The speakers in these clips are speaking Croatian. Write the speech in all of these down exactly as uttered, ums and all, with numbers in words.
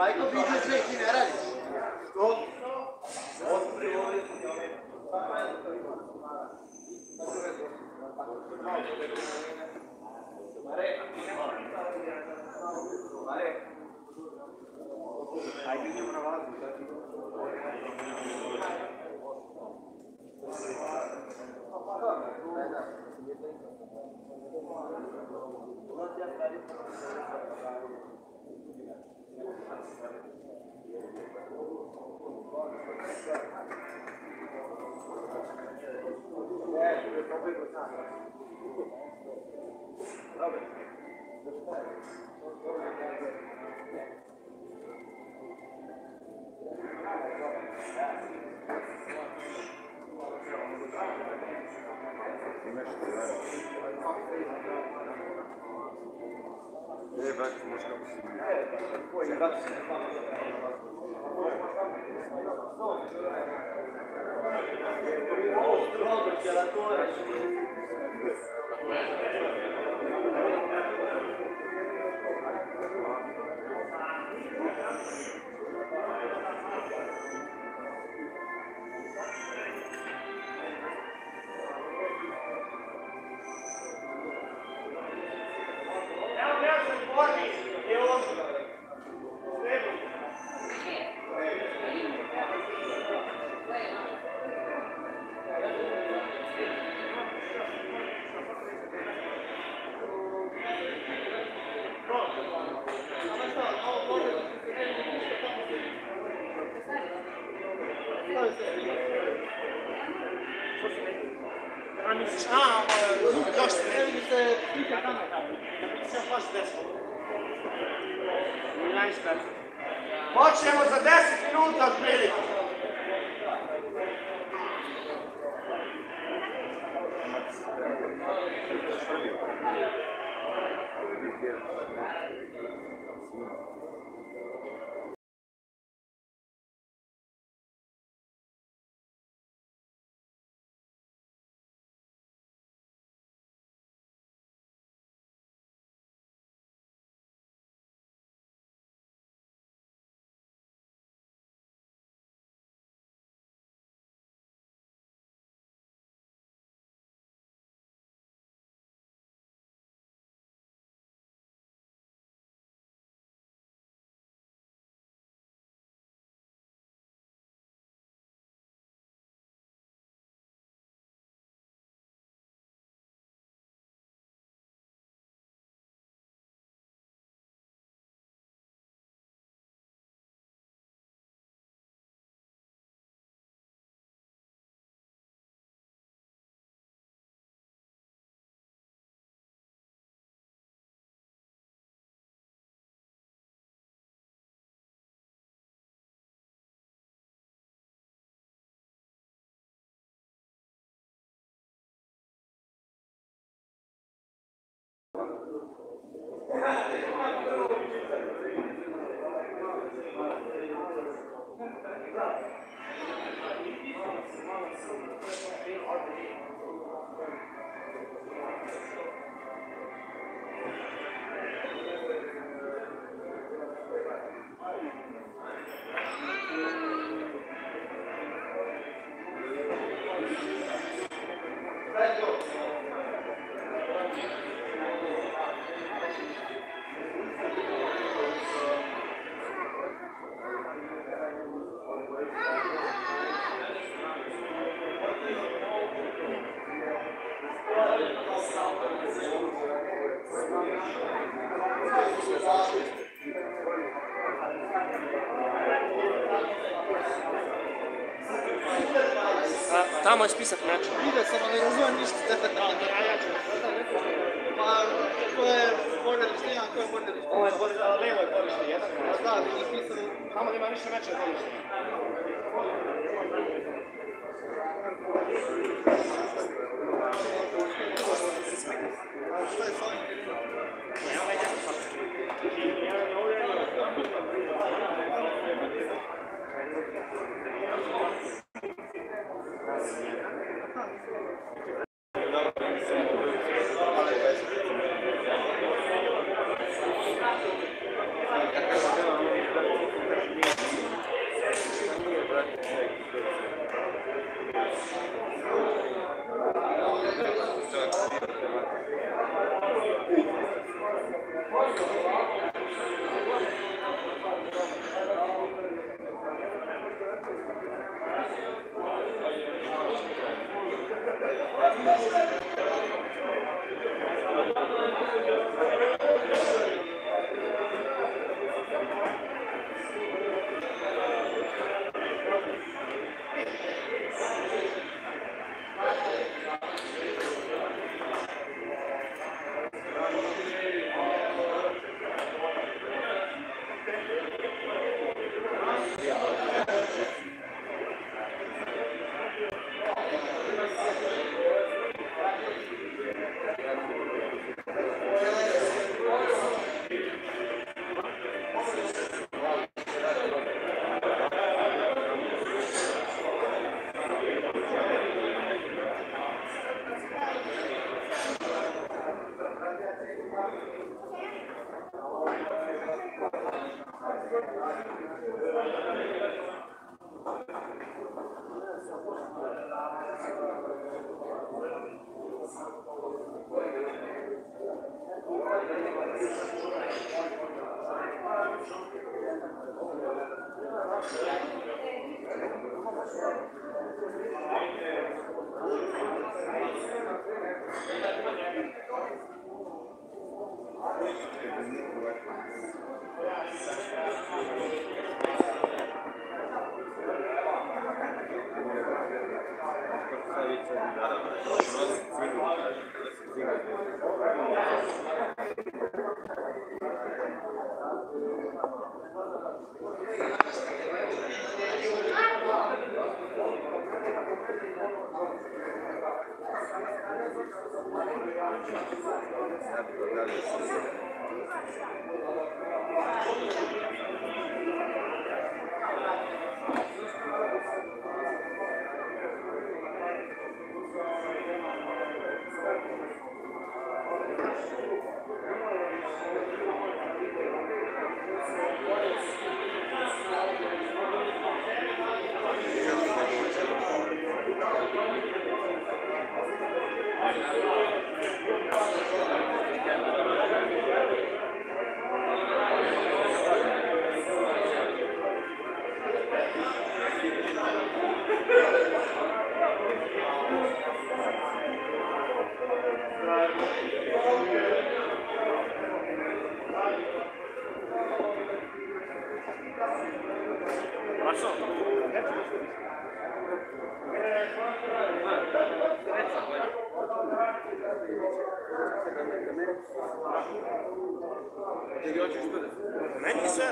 Rajko vidio sve, ti ne radiš. Što? Ajde idemo na vazu. Ne, bak, možda kako si mi. A misliš, a, još se ne vidi se, se baš desno. Počnemo za deset minuta od prilike. Tamo je spisak meča. Vidio sam, ali razumijem ništa. Pa, ko je Border Štijan, ko je Border Štijan? Ovo je levo je Border jedan. Da, mi je pisano. Tamo nema ništa meča od Border Štijan. Šta je s ovim? Ne, ovaj je Meni sve.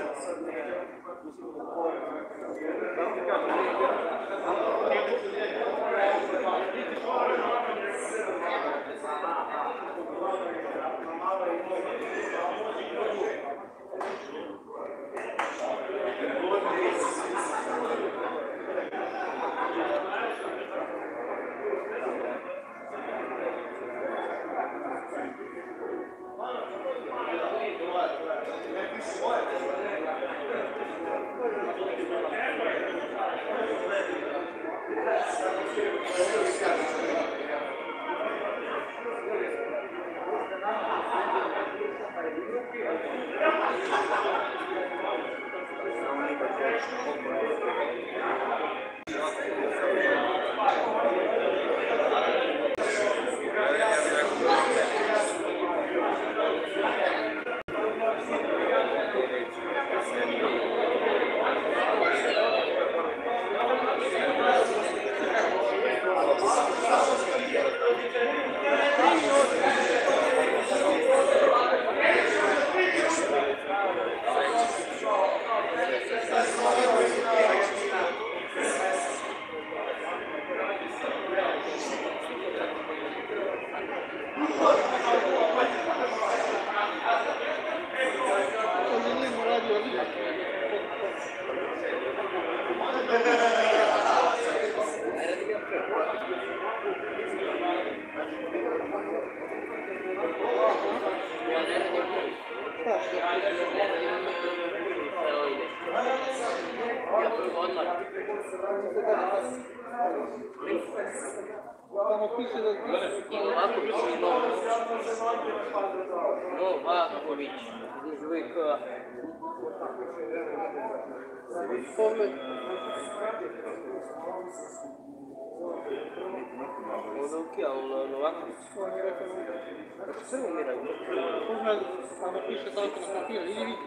Tamo piše da... Novaković i Novaković. Novaković. Iz uvijek... Pogled. Odavki, ali Novaković. On je rekao... Kako sve umiraju? Pogled, tamo piše tako na papir, idi vidi.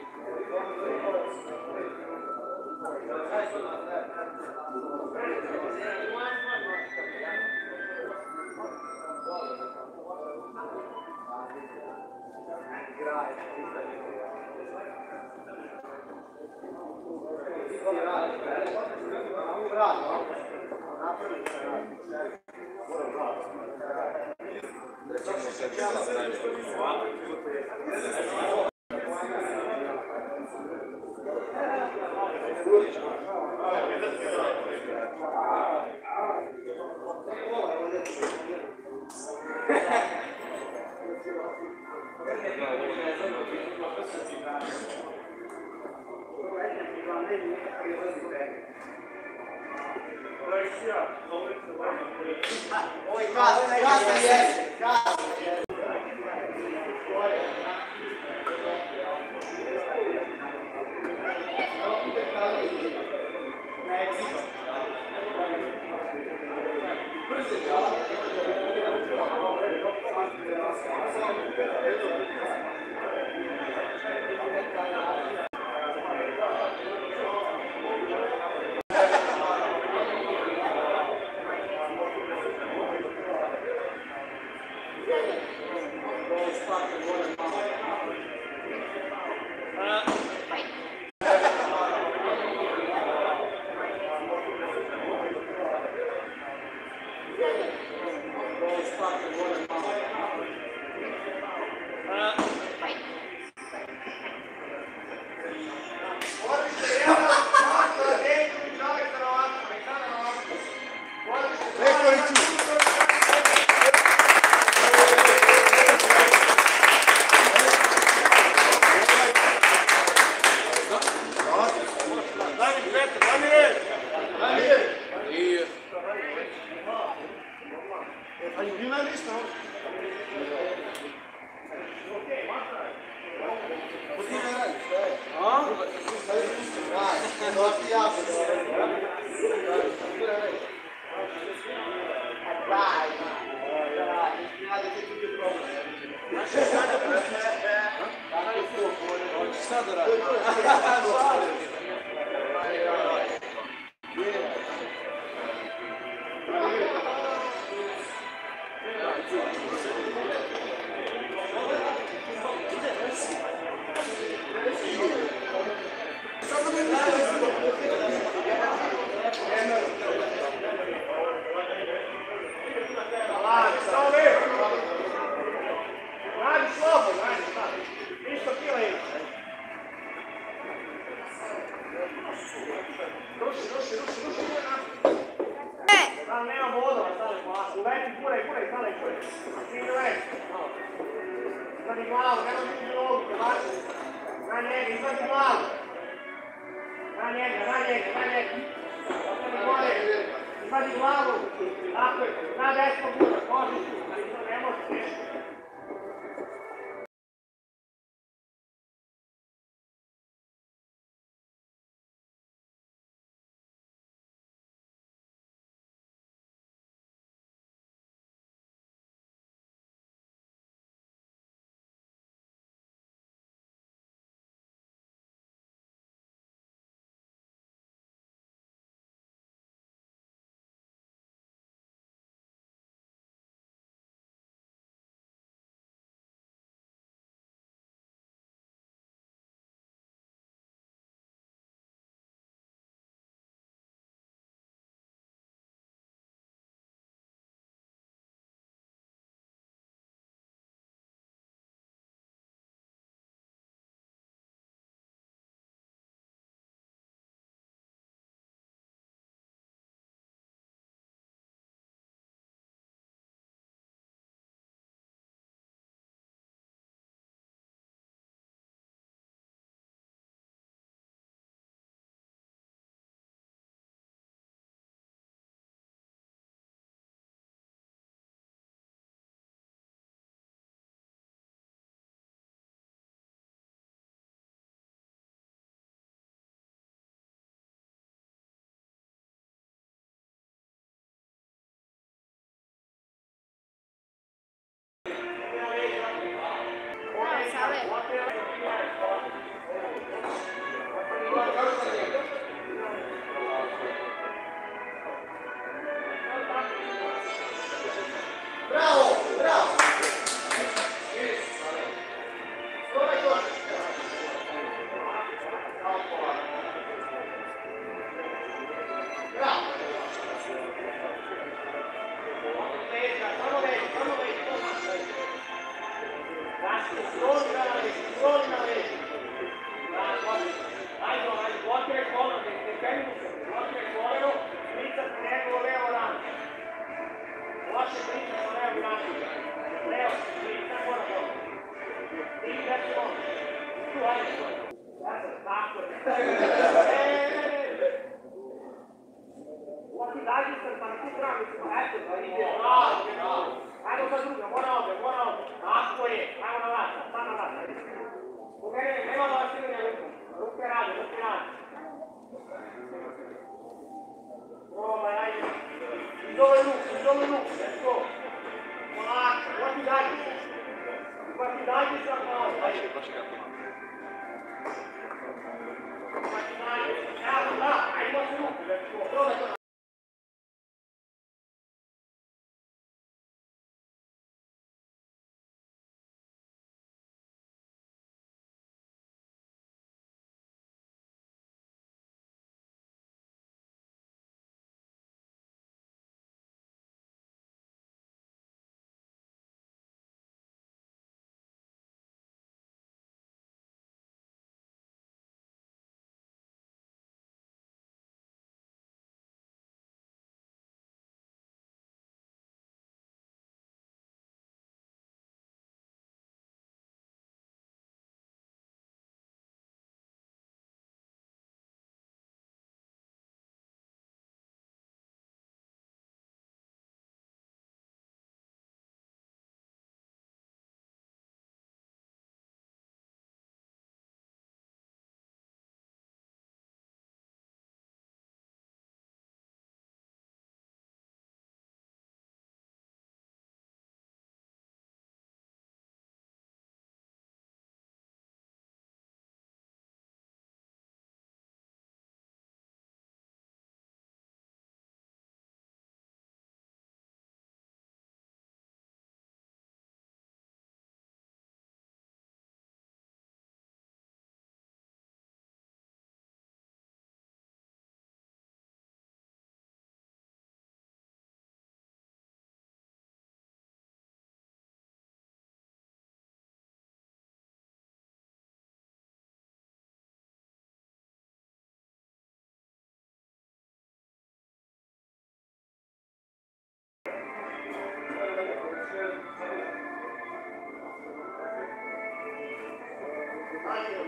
Oj, kasno, kasno je, kasno je.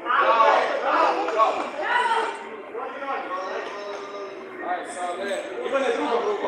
Ivane, drugom rukom.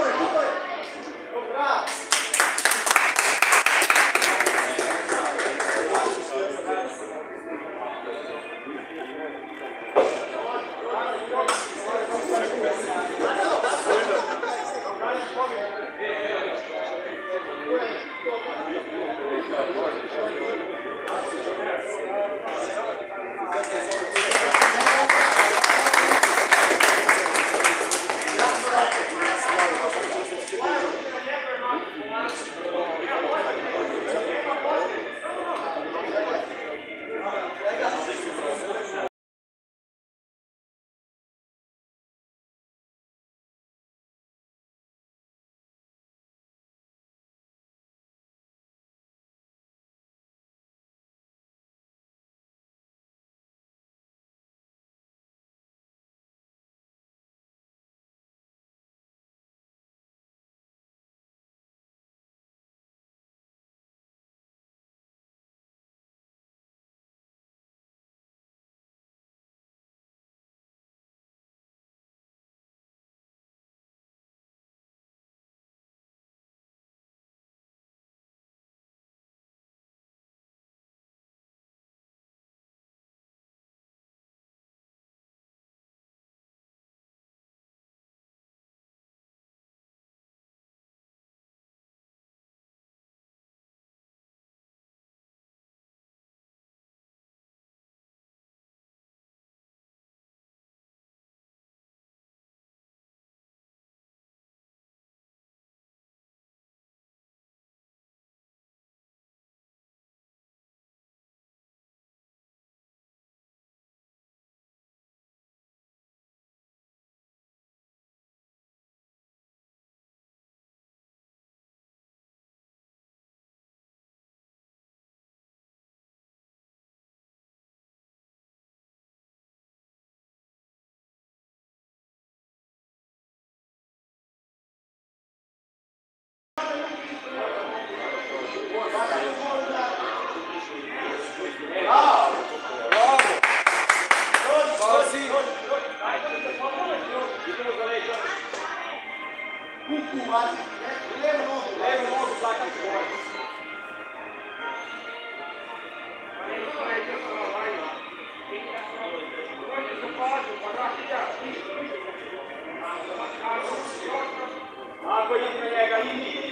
Ako idem na njega, idi.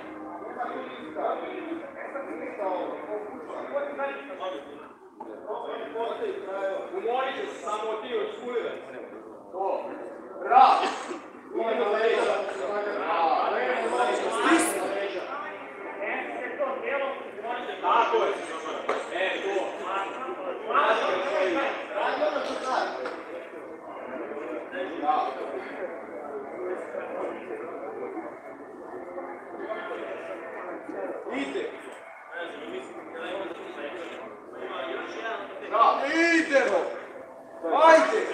Umorit će se samo od ti od škujeve. To. Rad. Umorit na leđa. Stisni. Tako je. E, to. Ide. Da, idemo. Ajde.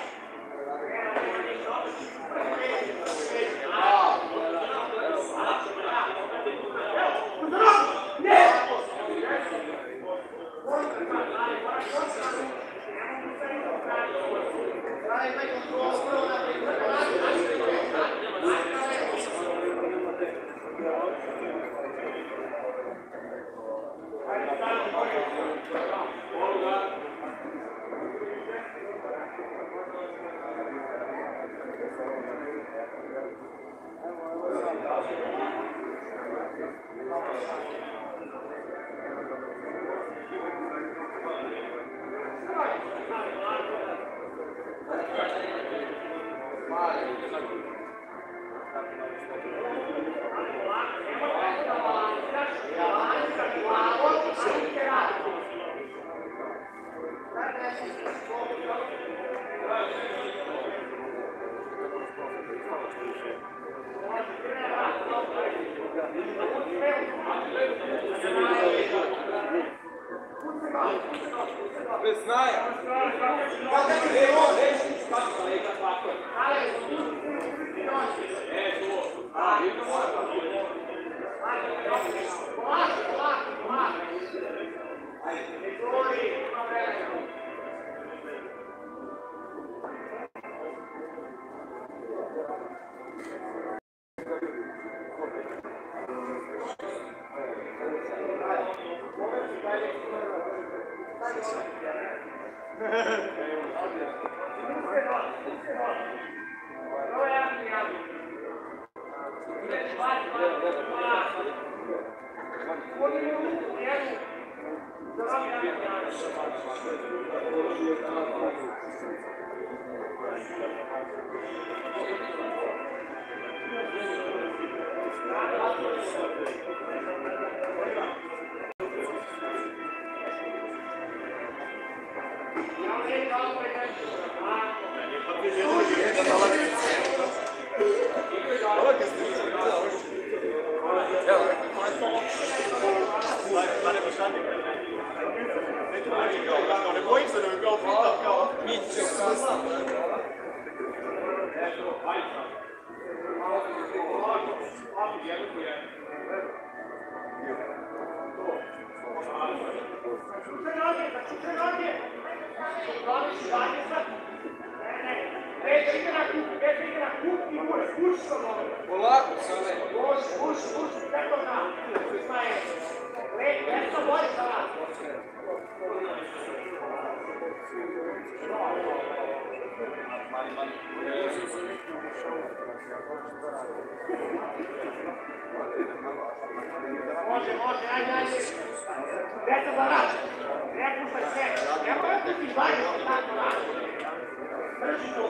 Bez znaja. Kada je ovo reći, kako je tako? E, to. A, vidno mora. Polako, polako, polako. Ajde. Ne govori, ima vremena. Ne bojim se da mi kao pita kao Polako sada. Može, može, ajde, ajde. Deca za rad. Ne puštaj sve. Ne moja pustiš dalje, tako radi. Drži to.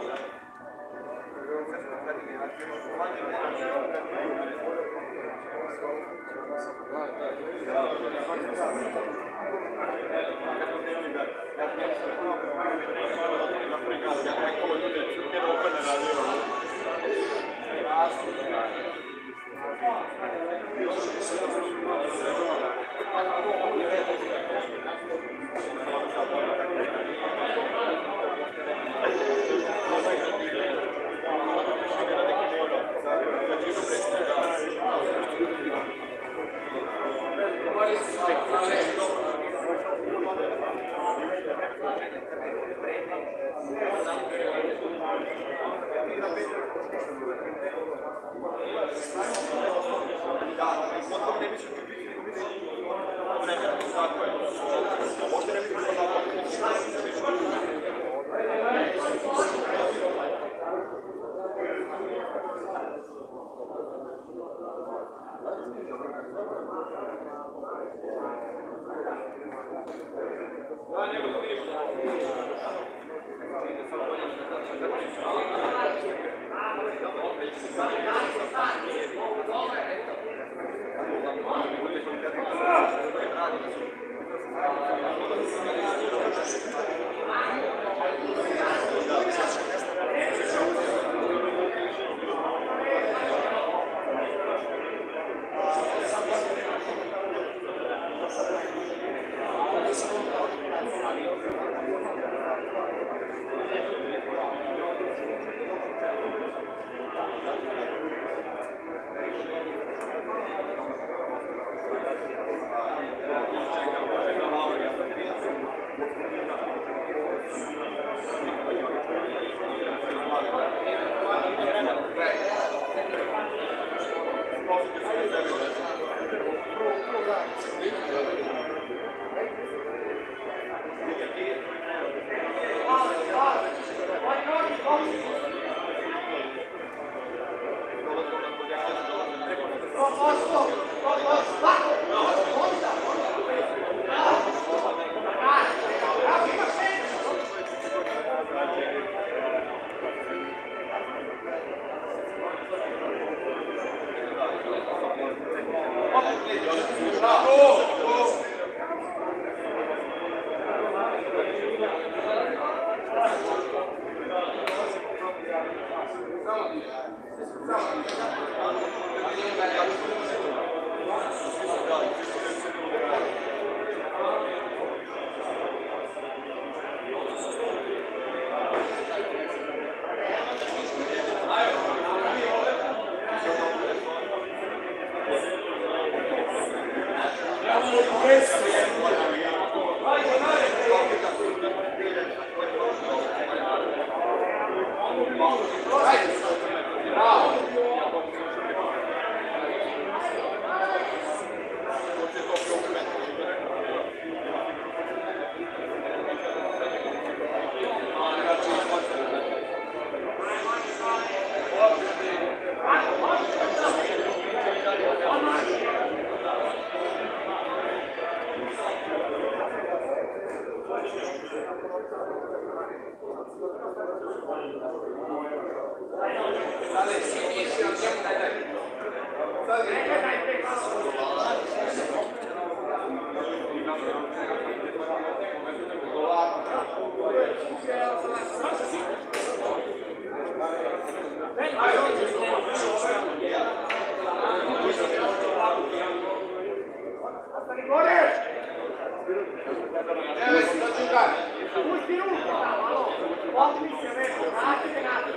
Pusti ruke tamo, alo. Otmi se vežu, vratite nazad.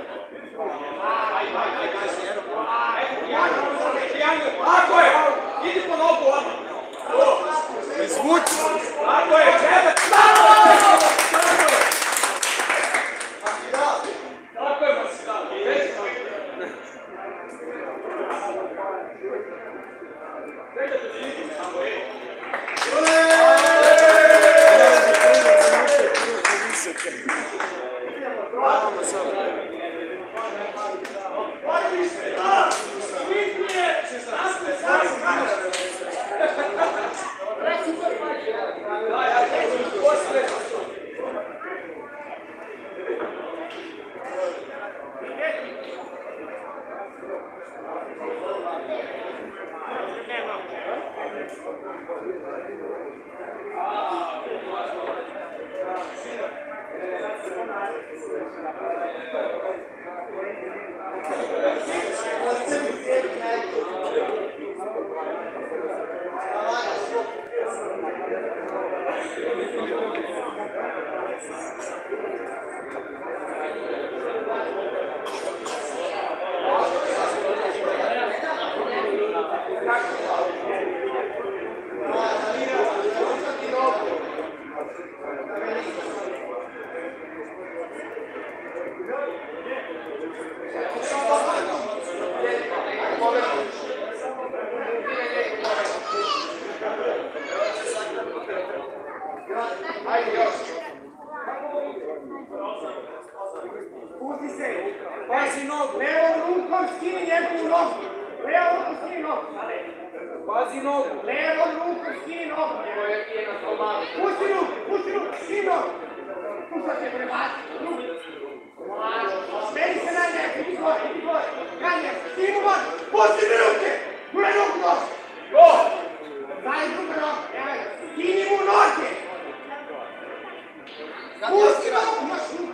Tako je! Idi po nogu odmah! Izvuči! Tako je! Čebe! Tako je, Marcina! Pusti se! Pazi nogu! Levom rukom skini njegovu nogu! Levom rukom skini nogu! Pazi nogu! Levom rukom skini nogu! Pusti ruku! Pusti ruku! Skini nogu! Tu sad će prebaciti! Ruku! Meni se na njegu! Idi gore! Idi gore! Na njegu! Skini mu nogu! Pusti mi ruke! Gure ruku nogu! Go! Daj druga nogu! Skini mu noge! Pusti nogu! Imaš ruku!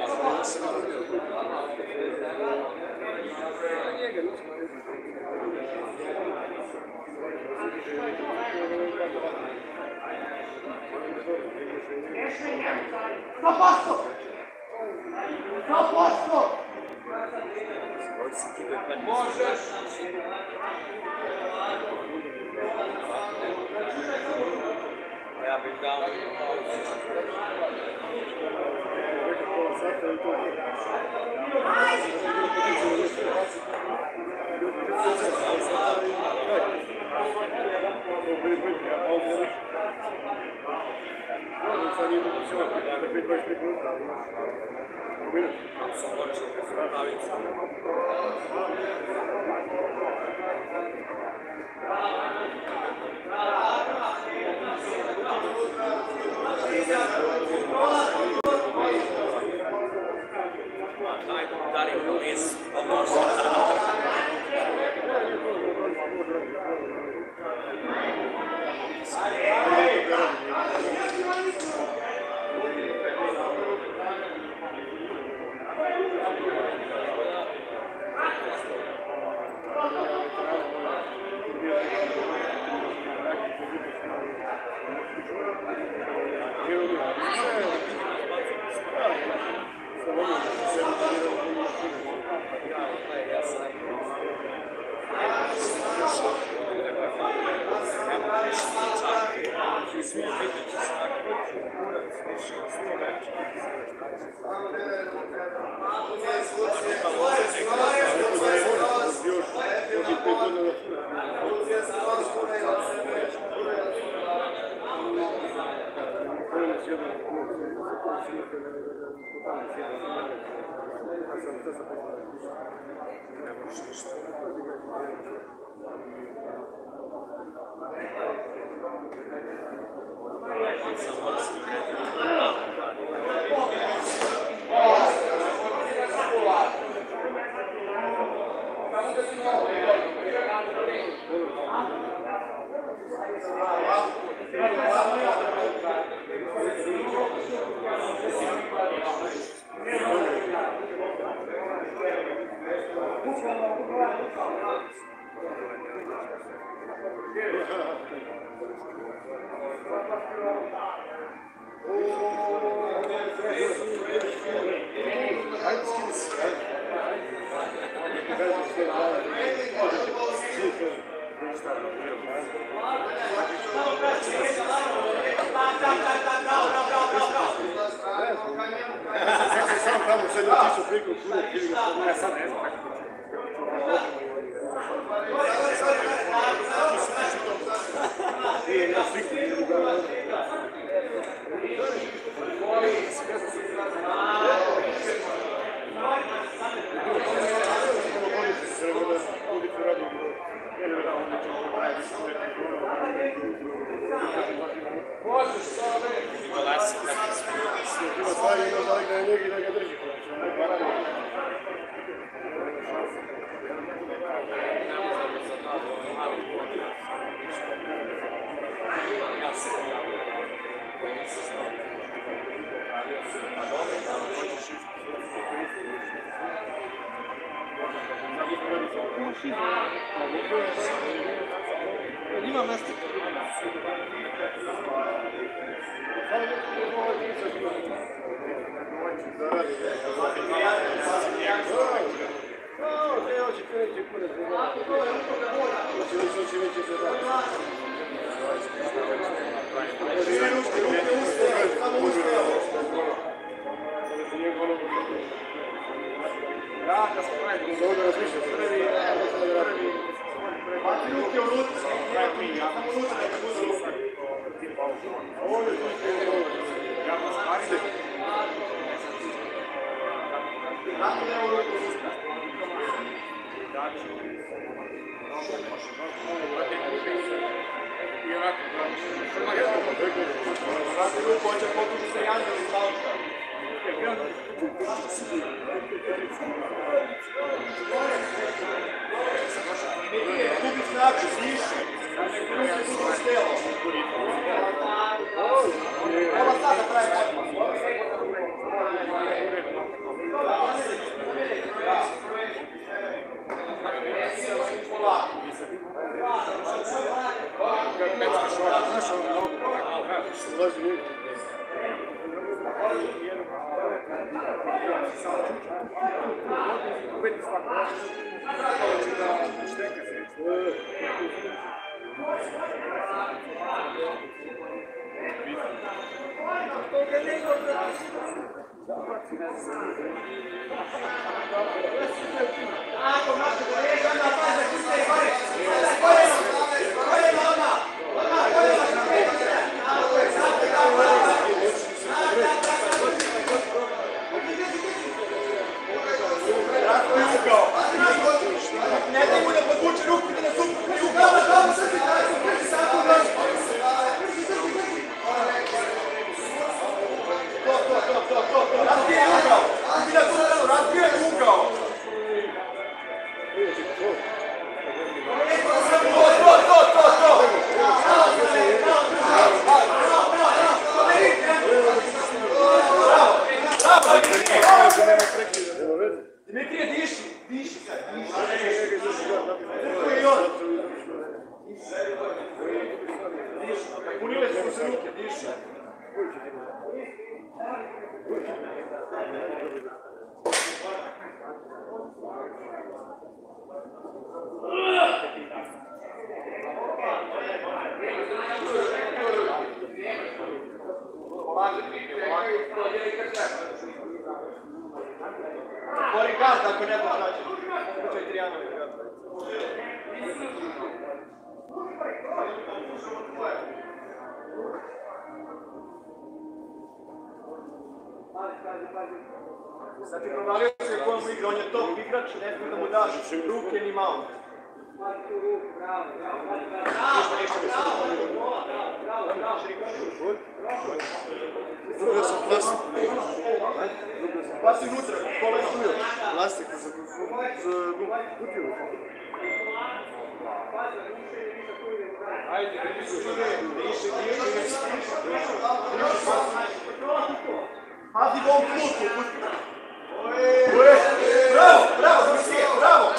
Thank you. sto posto! sto posto! Možeš! Ja bih dao. Ima mesta. Baci ruke unutra, samo unutra, kad budu ruke. Ovo je tako ne ovo ruku unutra. Baci ruku, hoće pokući se Janđel i Slavka. Gubi snagu, više. Gubi stelo. Evo sad da pravi odmah. Znaš, ono, ulazi ljudi. Ako naše kolege, onda paze, kuće gore. Gore, gore, odmah. Odmah, gore, ne daj mu da podvuče ruku da nas upukne u glavu. To, to, to, to, to, to. Razbije ugao. Razbije ugao. To, to, to, to, to. Dimitrije, diši, diši sad, diši. Crko je i on. Diši, punile su se ruke, diši. Bori gaz ako ne znaš naći. Učaj Trijanovi. Sad ti provalio se kojom mu igra, on je top igrač, ne smije da mu daš ruke ni malo. Dobio sam plastik. Pasi unutra, kola stuju. Plastik za kutiju. Ajde, diši, diši, diši. Pazi bom kluku. Bravo, bravo, Dimitrije, bravo.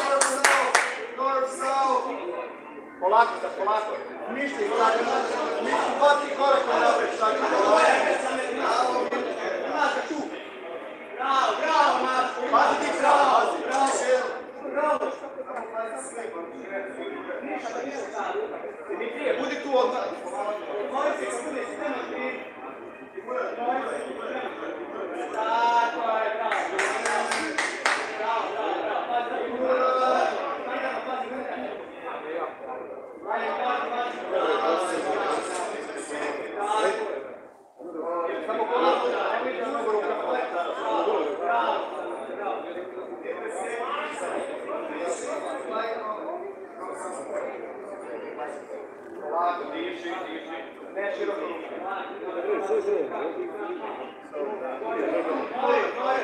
Polako sad, polako. Mišli, sad, mišli dva, tri koraka napred, sad. Bravo, bravo, Marko. Pazi ti, bravo, pazi. Bravo. Dimitrije, budi tu odmah. Moji se ispune, nema ti. Tako je, bravo. Bravo, bravo, bravo. Pazi, bravo. Samo polako, ne vidim mnogo ruka. Bravo, bravo. Polako, diši, diši. Ne široko ruke. Gore, gore,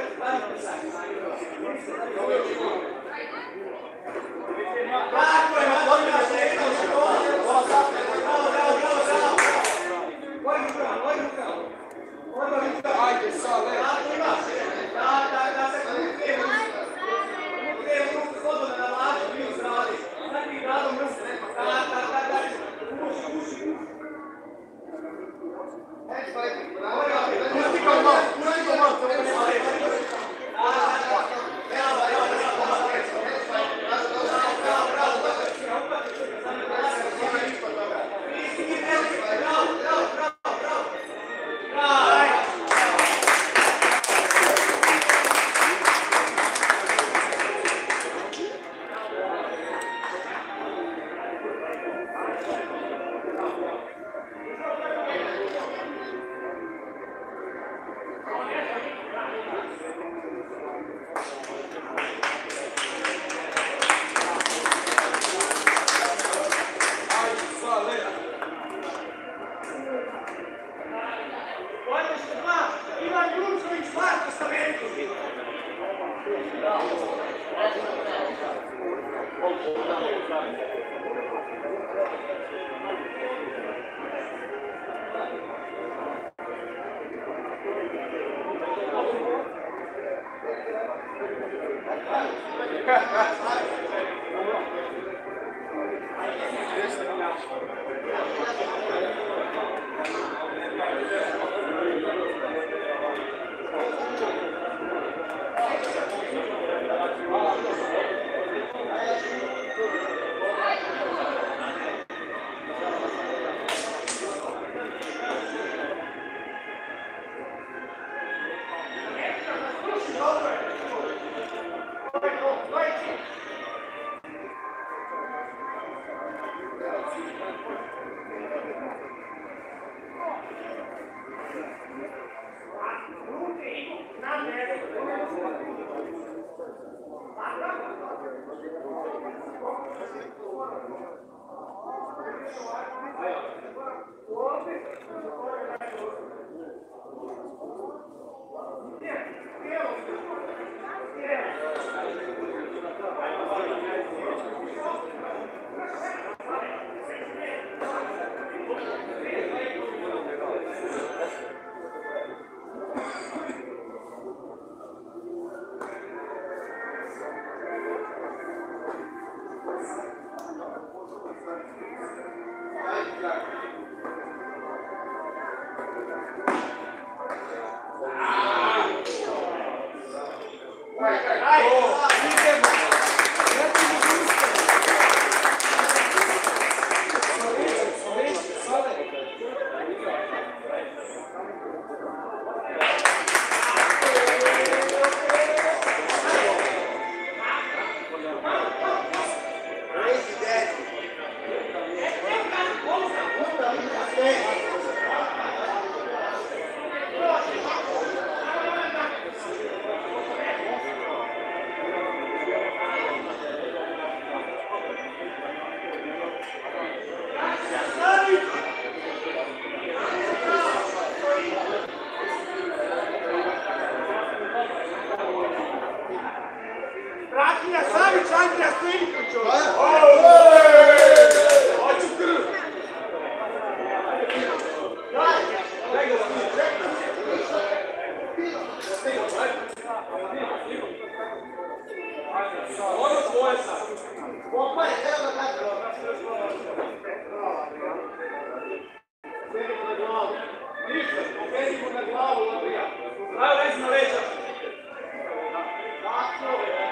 tako je, odmah se ekao se gore. Bravo, bravo, bravo, bravo. Gore ruka, gore ruka. Odmah ruka. Ajde, sad, ne. Tako ima. Da, da, da se ruke. Ruke, ruke, slobodno na vlađu, mi uzrali. Sad ti gradom ruke. Da, da, da, da. Uši, uši. Pusti ga malo, pusti ga malo. Da, da, da. Bravo, bravo, bravo. Rakija Savić, Andrija Stojniković. Hoću krv. Ono svoje sad. Popaj, evo da kažem. Sedimo na glavu. Ništa, sedimo na glavu, Andrija. Evo, rezi na leđa. Tako je.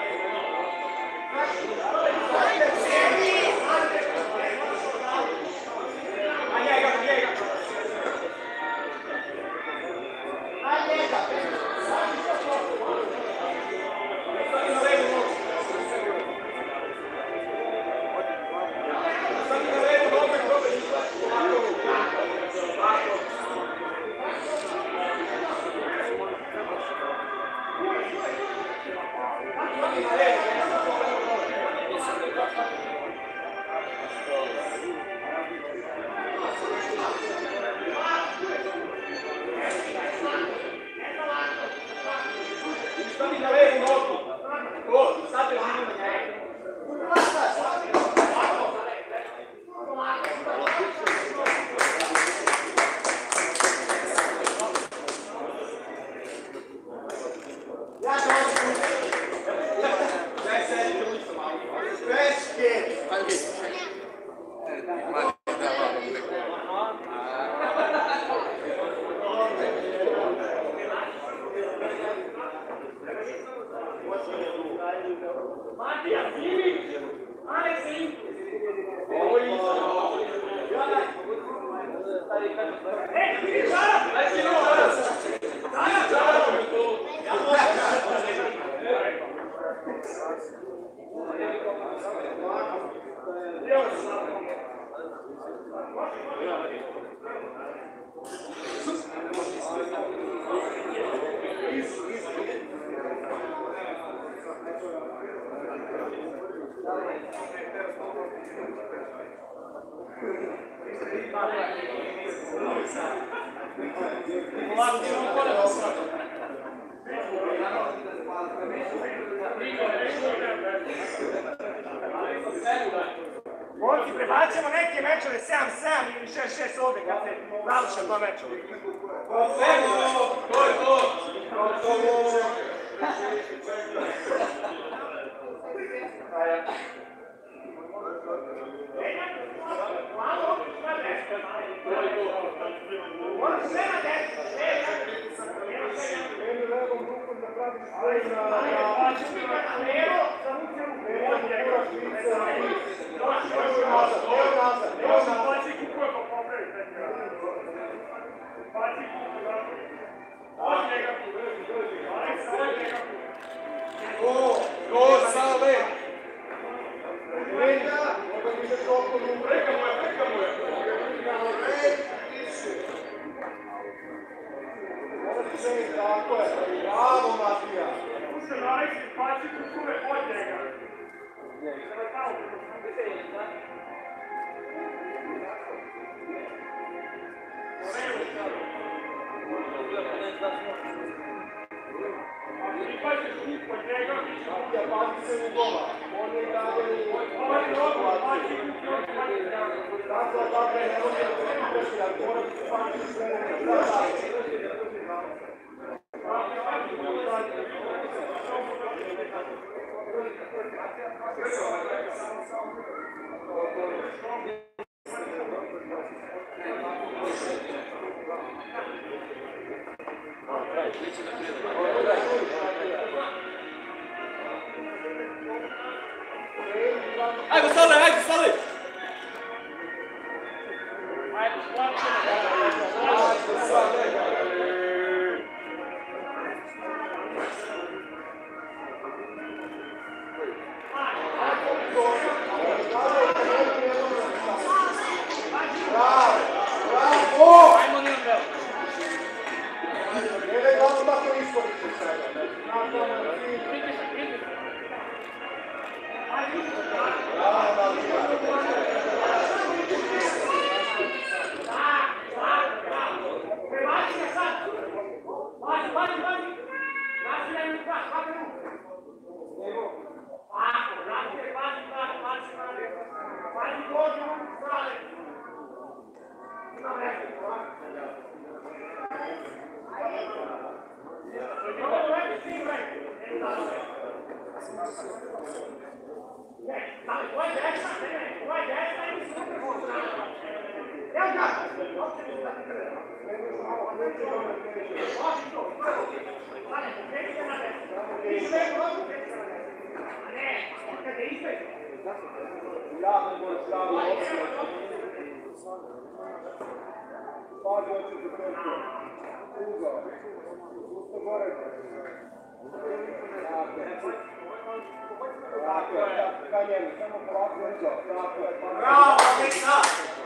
Momci, prebacimo neke mečeve sedam sedam ili šest šest ovdje kad se završe to mečeve. To je to! Tako je, bravo Matija. Tu se nalezi, pači kukume od njega. Ajde, Sale, ajde, Sale! Bravo, Miksa!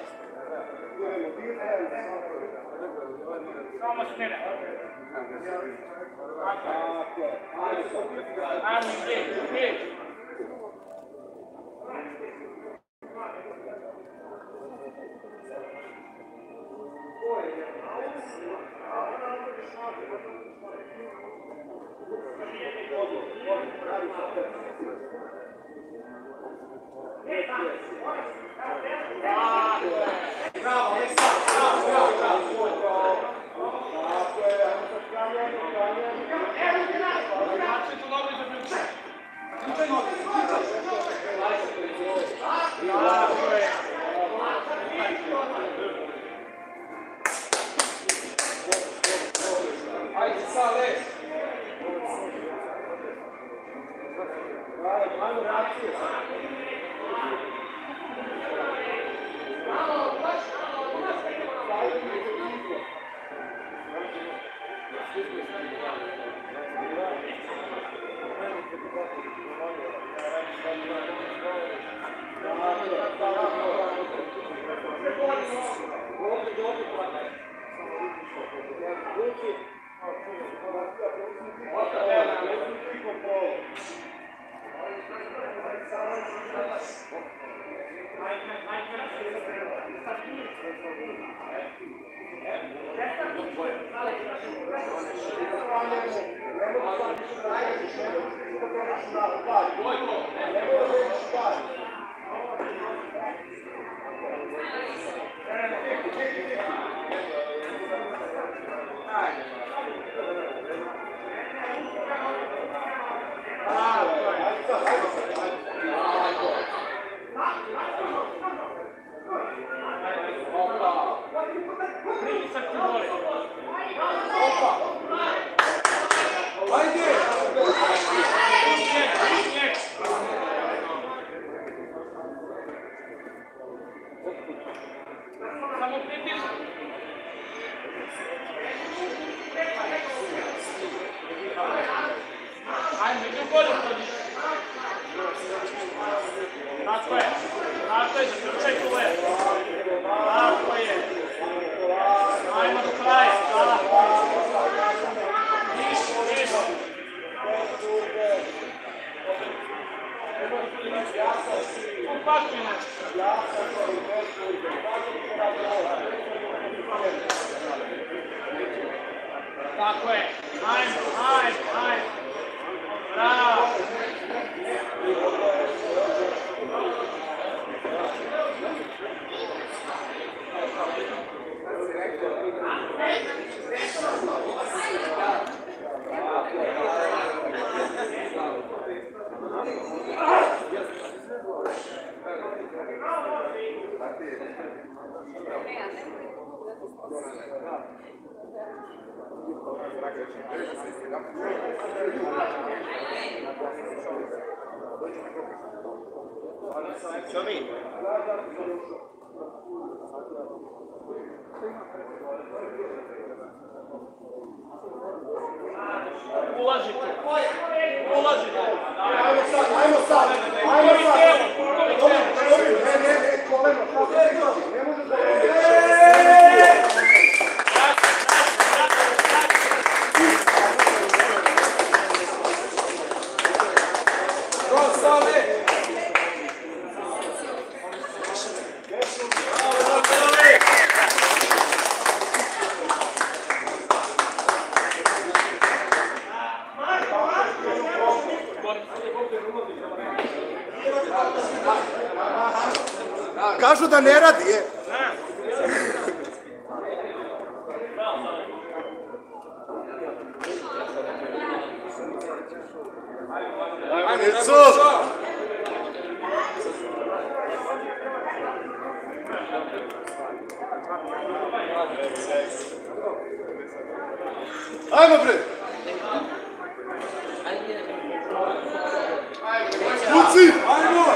Samo smjene. Ajmo, gdje, gdje? Bravo, Miksa! Bravo, bravo, bravo! Tako je, ajmo sad sklanjanje, sklanjanje. Evo ti nas! Znači to dobro izabljeno. Kućaj noge, tako je. Ajde, Sale! Ajde, ajmo reakcije. Bravo, baš, baš, ajde, ajde. Tako je. Ajmo, ajmo, ajmo. Bravo. Čo mi? Ulažite. Ulažite. Ajmo sad, ajmo sad, ajmo sad. Ne, ne, ne, koleno, šta je to? Ne može da je. Kažu da ne radi, je. Ajmo, Nico! Ajmo, bre! Luci! Ajmo!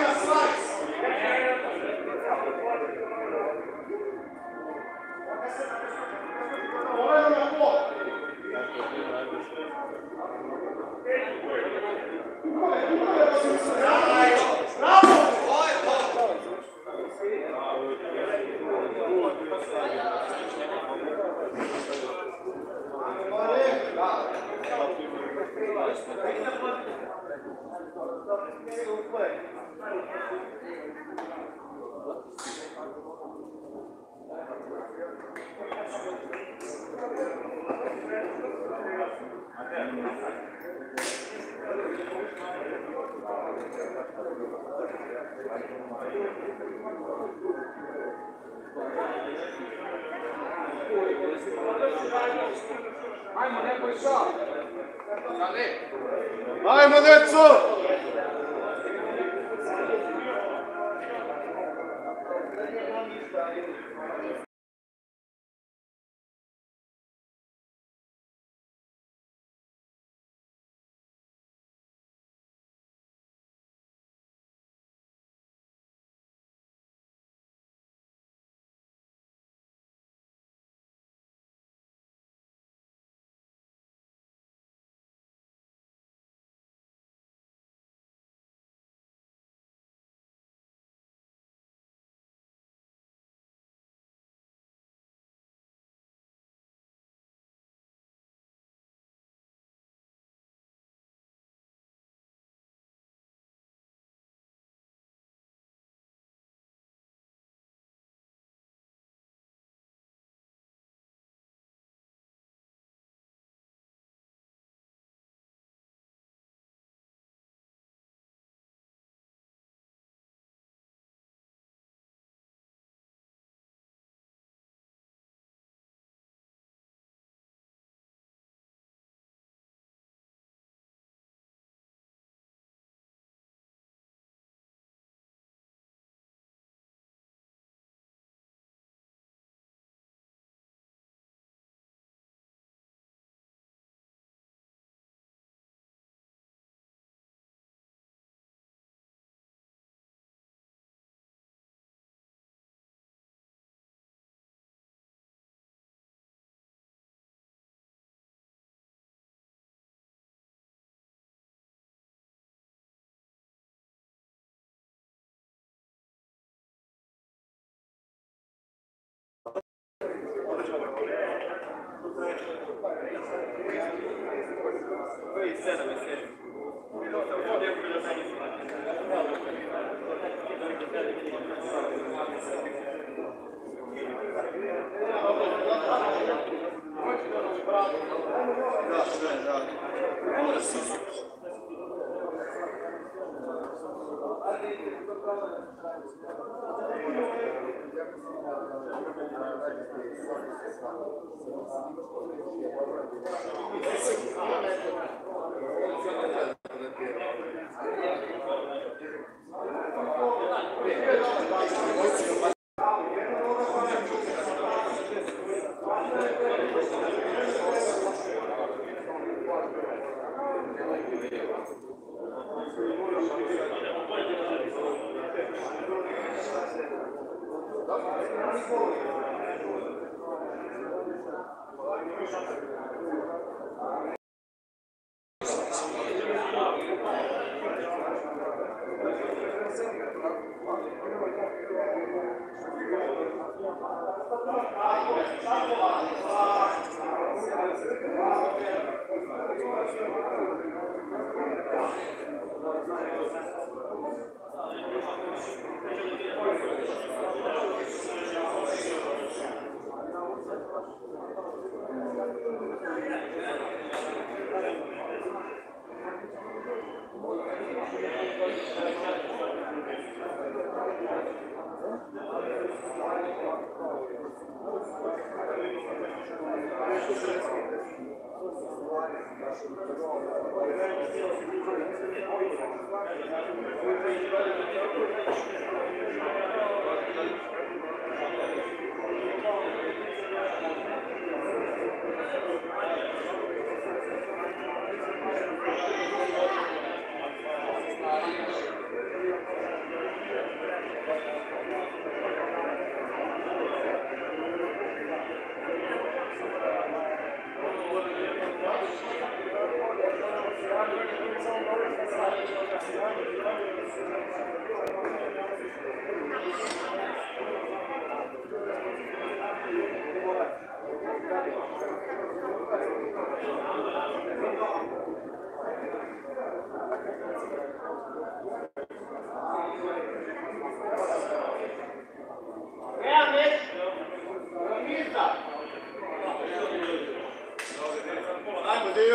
Ajmo, neko je šao. Ajmo, deco! Da, sve, da. Ajmo, Diju.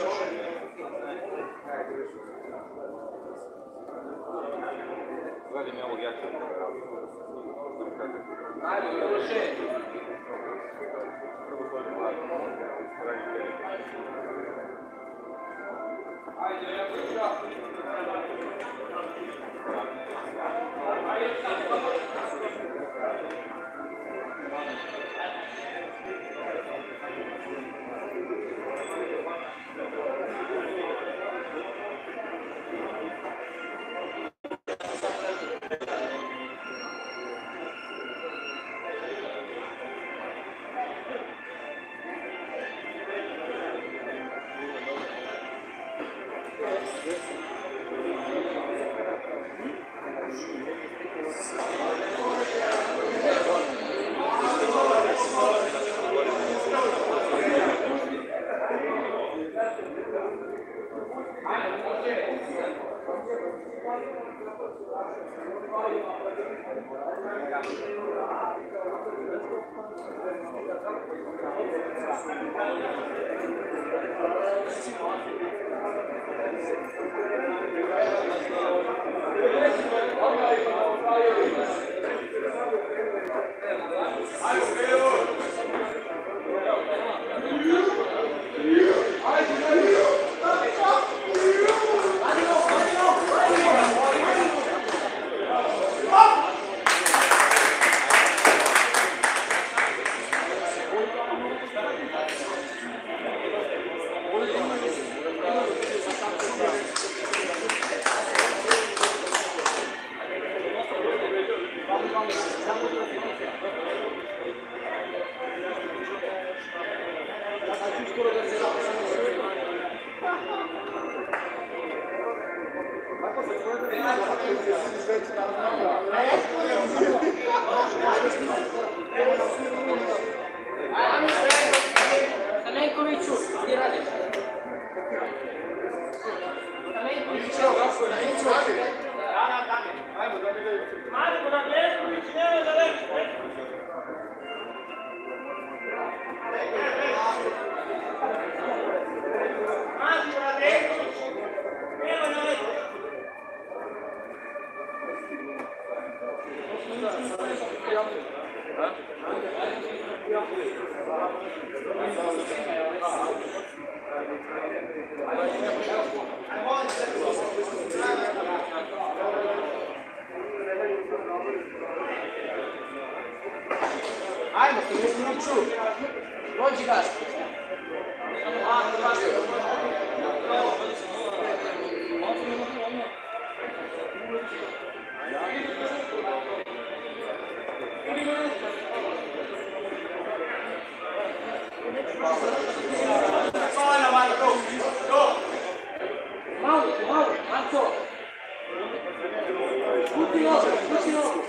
Gledaj mi ovog jaka. Ajde, Miloše. Ajde, jako čak. Ajmo, se ne smuču. Rođi ga. Malo, malo, Marko. Puti nogu, puti nogu.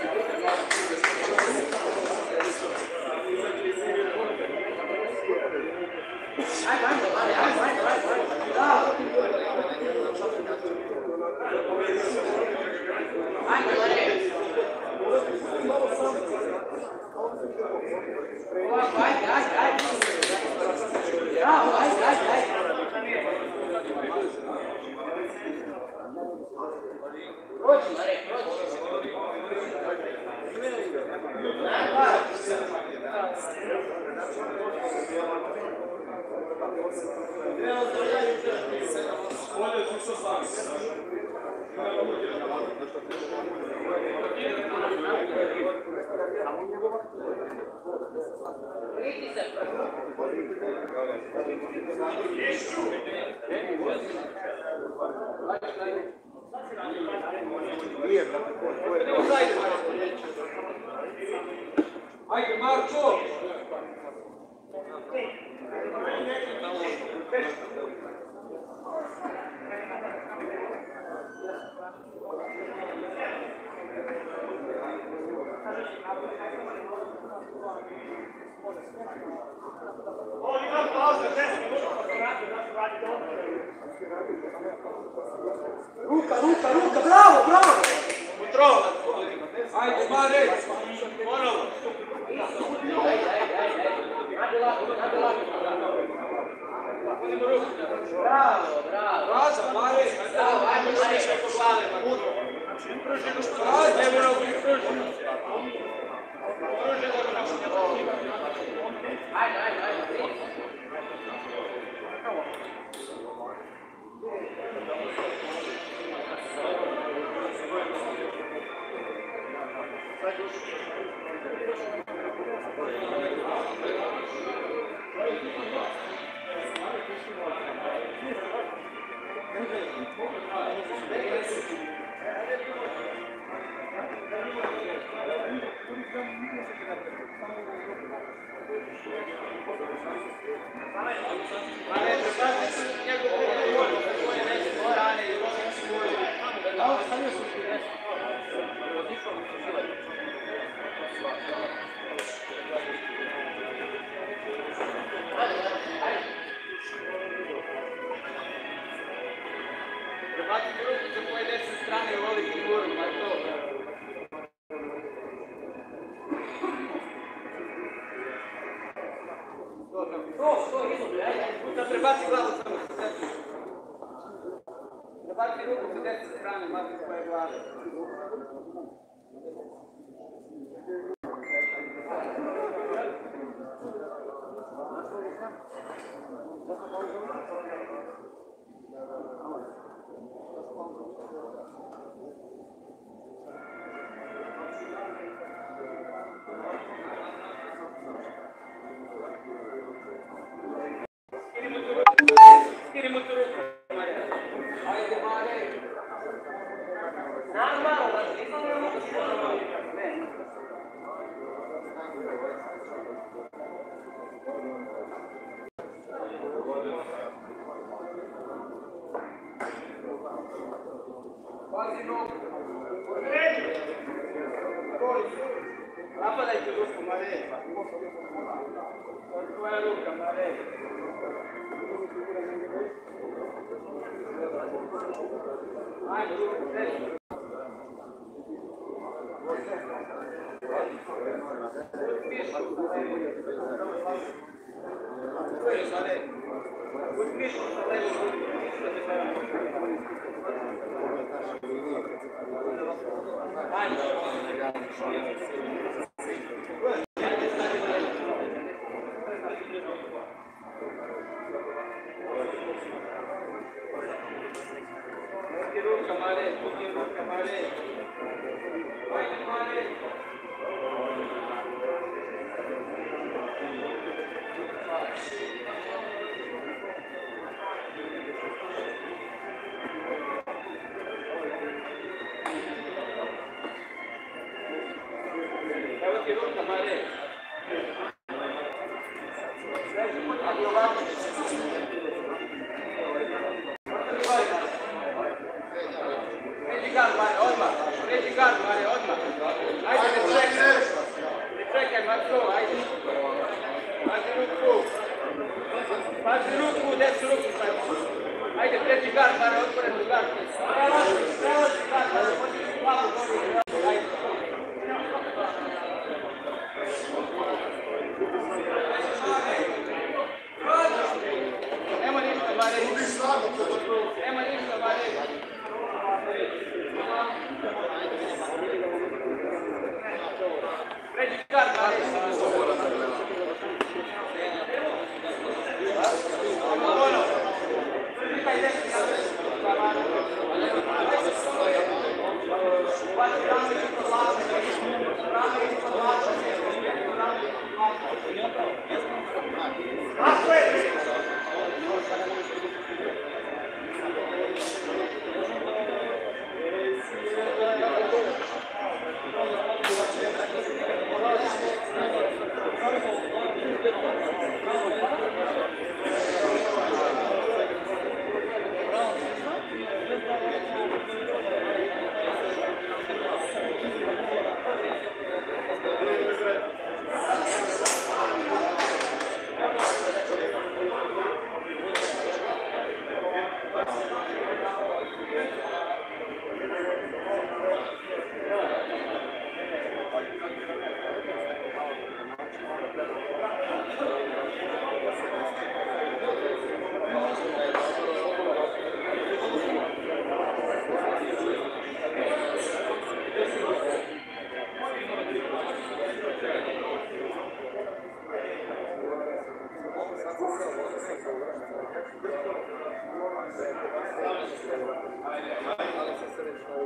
Ajde, ajde, ajde, ajde, ajde, ajde. Da. Ajde, ajde. Ovako, ajde, ajde, ajde. Bravo, ajde, ajde, ajde. Prođi, Mare, prođi. Ajde, Marko! Ruka, ruka, ruka, bravo, bravo! Utro! Ajde, Mare! Ponovo! Ajde, ajde, ajde, ajde! Ajde lako, ajde lako! Bravo, bravo. Raza, Mare. Bravo, ajmo Mare, preko glave. Ajde, evo na ulici, pruži. Ajde, ajde, ajde. Prebacite ruku sa tvoje desne strane i voli figuru, pa je to. To, to, izobri, ajde, ajde. Puta prebaci glavu samo sa desne. Prebaci ruku sa desne strane, mati tvoje glave. Skini mu tu ruku. Ajde, Mare. Normalno, da se izobri ruku, ne. Pazi nogu. Odredi. Napadajte ruku, Mare. To je tvoja ruka, Mare. Ajde, ruku, sreći. Ruka, Mare, ruka, Mare. Ajde, Mare. Evo ti ruka, Mare. Ajde ovako. Pređi gard, Mare, odmah. Pređi gard, Mare, odmah. Ajde, ne čekaj. Ne čekaj, Marko, ajde. Pazi ruku. Pazi ruku, desnu ruku stavimo. Ajde, pređi gard, Mare, otvoren u gard. Prelazi, prelazi gard, Mare, početi glavu dobro. Ajde. Nema ništa, Mare. Nema ništa, Mare. Pređi gard, Mare. Ono. Prikaj desni.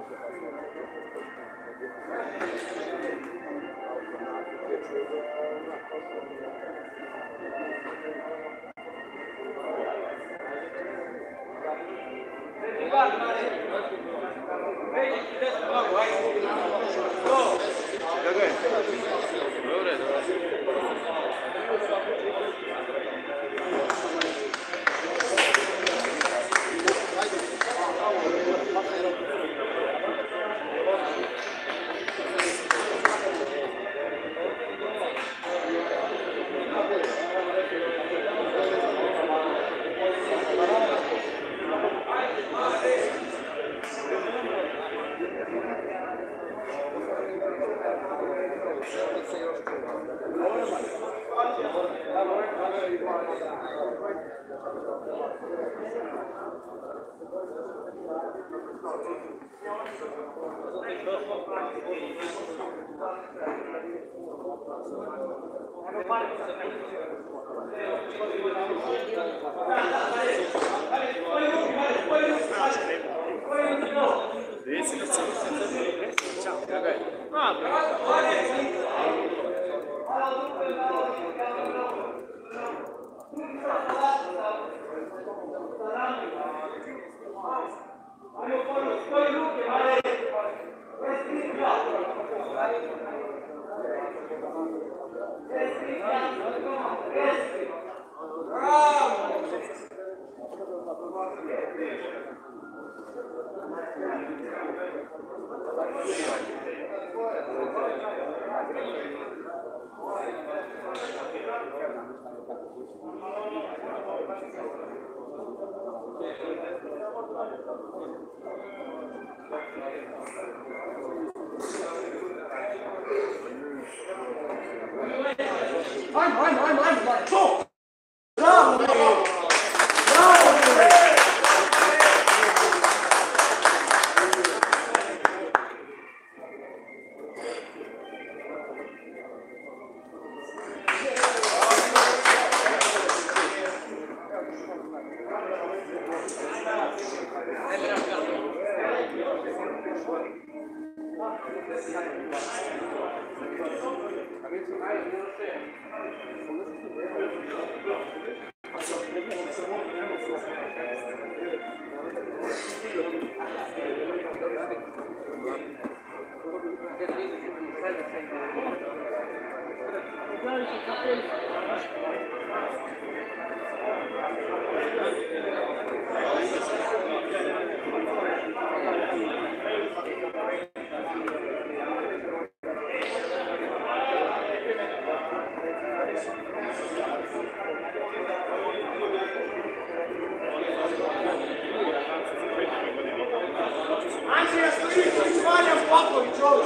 Ajmo, ajmo, ajmo, ajmo, to! Bravo! Bravo! Andrija Stojićić, Vanja Popović, ovo.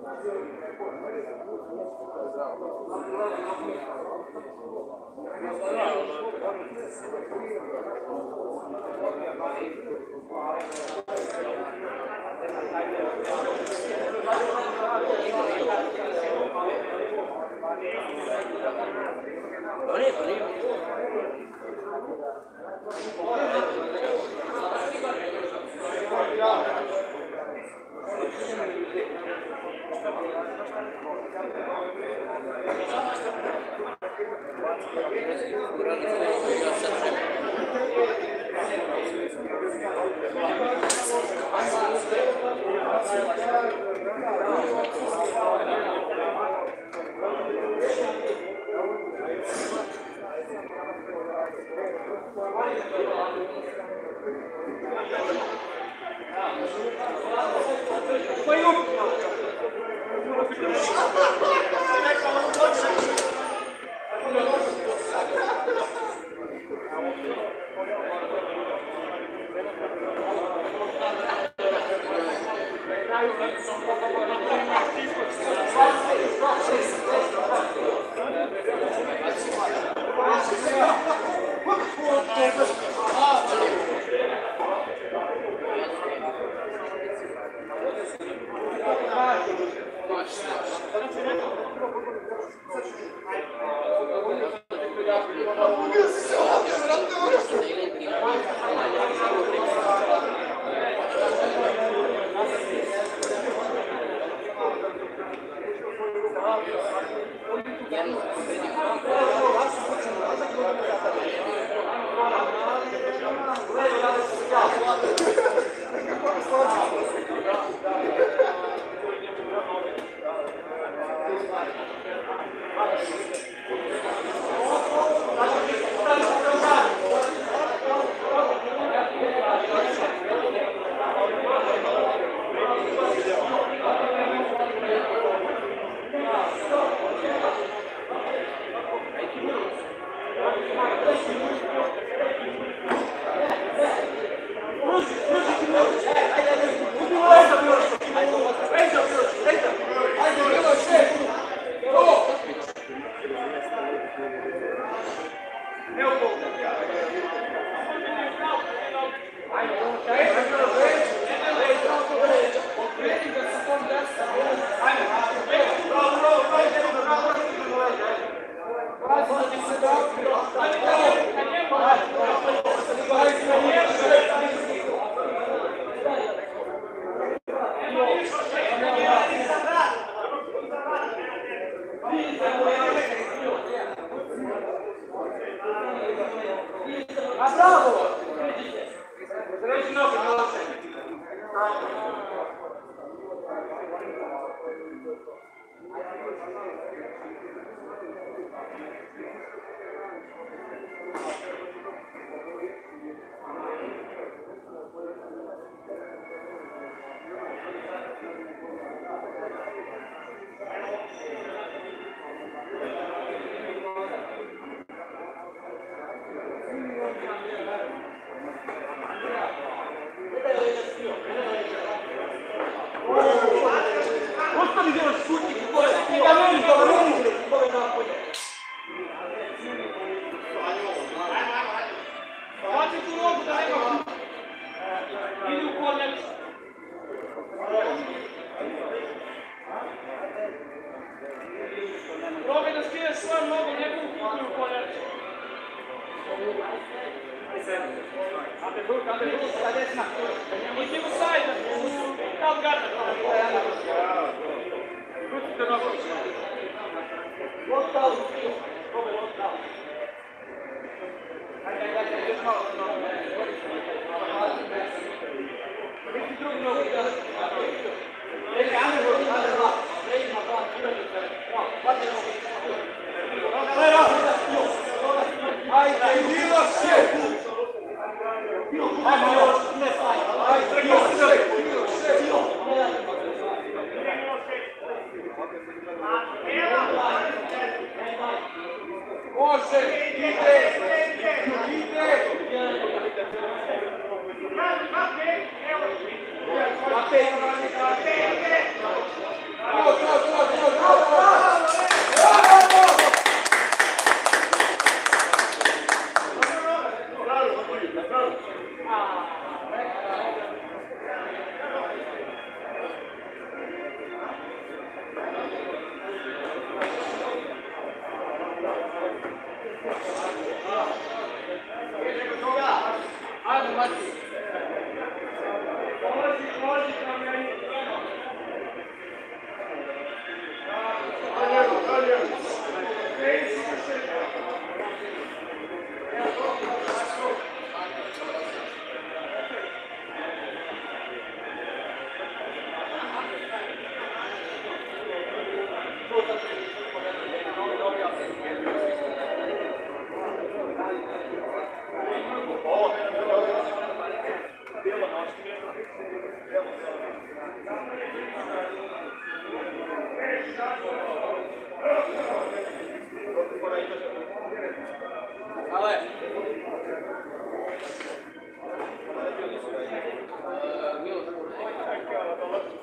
Može,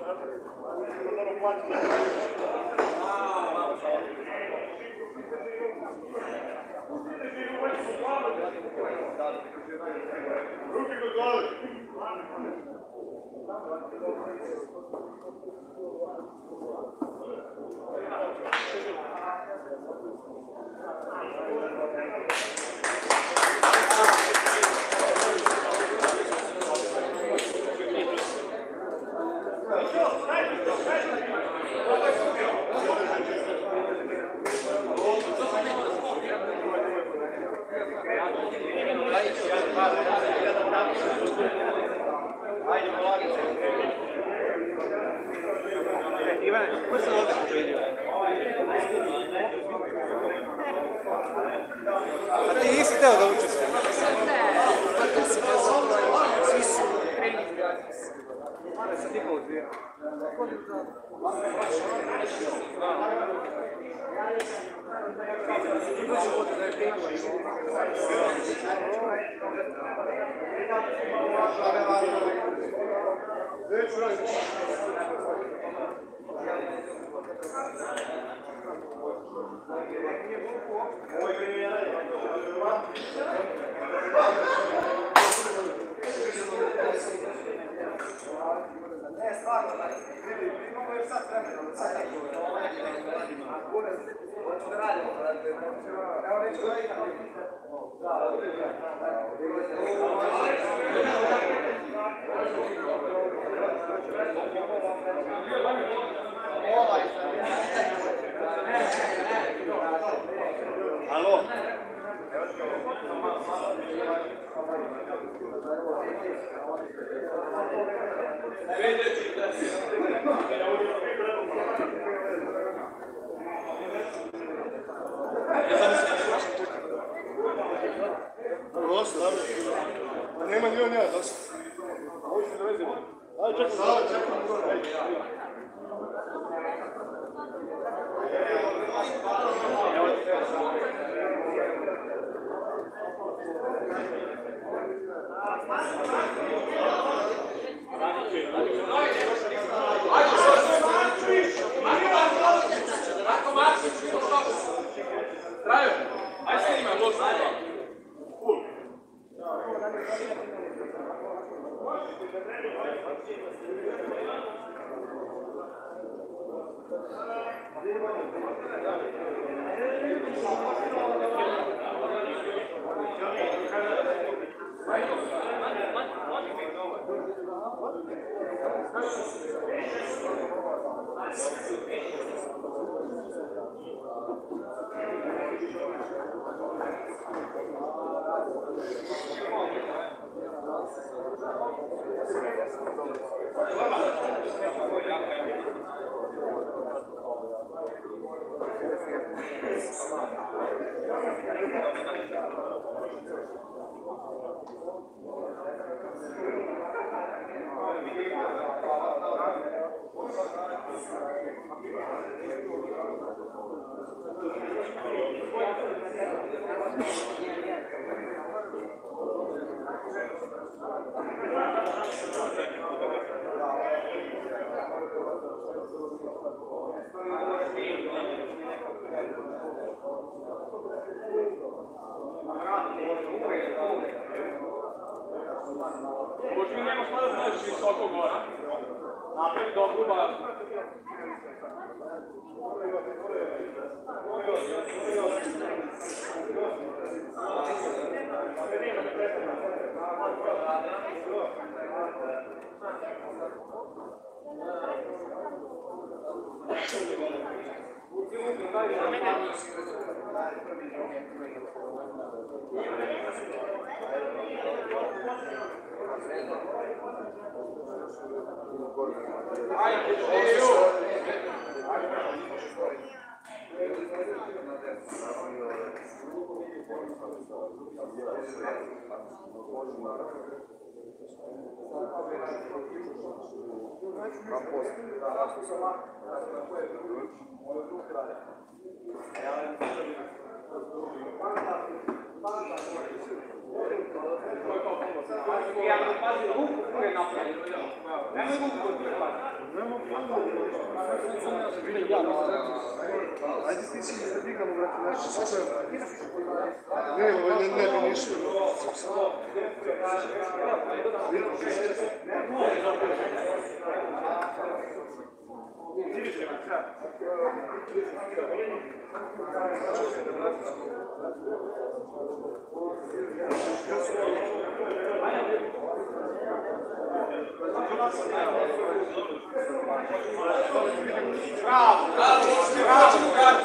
Ivane, questo non è video. A ti nisi teo da učestvuješ? Svi su trening gratis. Mane sam ti pauzio. Ne, stvarno, vidi, imamo još sad vremena, sad je hoću da radimo, evo neću da igram. Alo? Dosta, dobro. Nema ni on ja, dosta. Ovo ću da vezimo. Ajde, čekaj. Čekaj, čekaj. Traju, ajde s njima, loš snima. Pošto mi nemaš šta da znaš visoko gora. Napravi dobru bazu. Ajde, Šteju! Ja pazi, ruku koje napravi. Nemoj ruku koje pazi. Ajde ti si da digamo, brate, naši se sve. Ne, ovo ne, ne bi nisu. Bravo, bravo, bravo, bravo.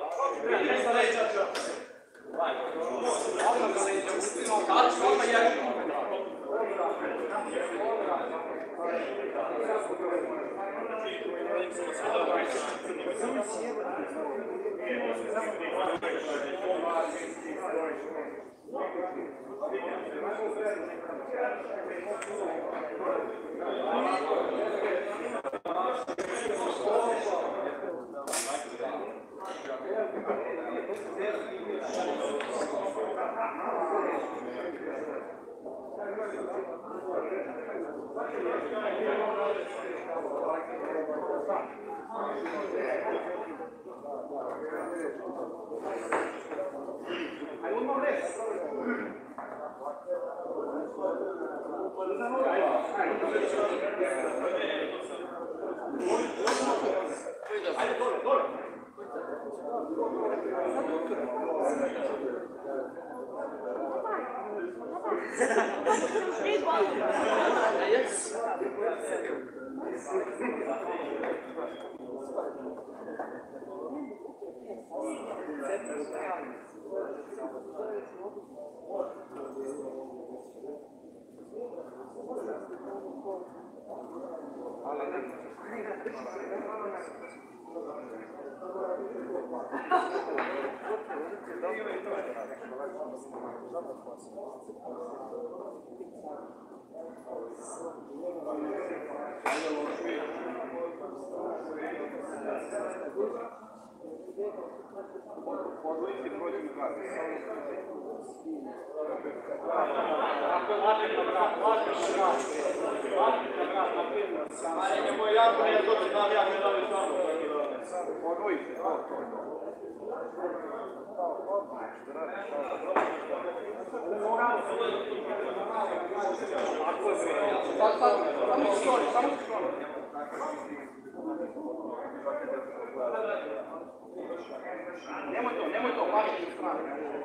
Nemoj to, nemoj to, paši u stranu.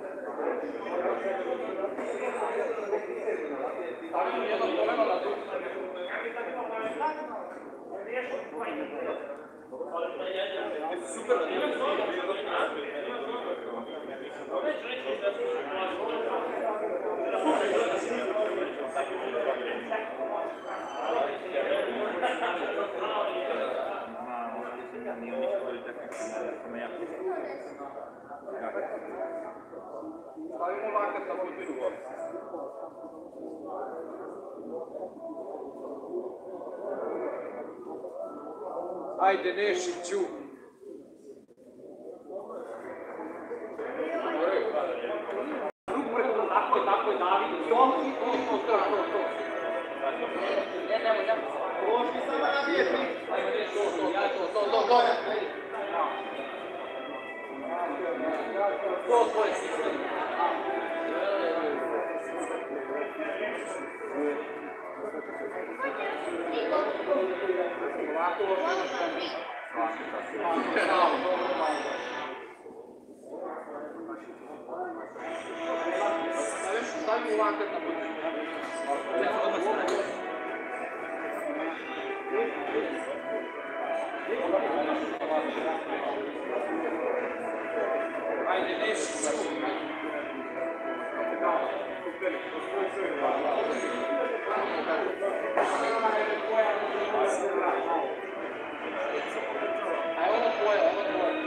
Stavimo jedno koleno na drugu. Super. Stavimo lakat na potinu gore. Ajde, Nešiću. Tako je, tako je, David. To, to, to, to, to. Ne, nemoj, nemoj. Loški samo na vjetri. Ajde, to, to, to, to, to, to. To tvoje sistem. Ovako loše stavim u lakat na budu. Ajde, Nešić. A je ovo tvoje, ovo tvoje.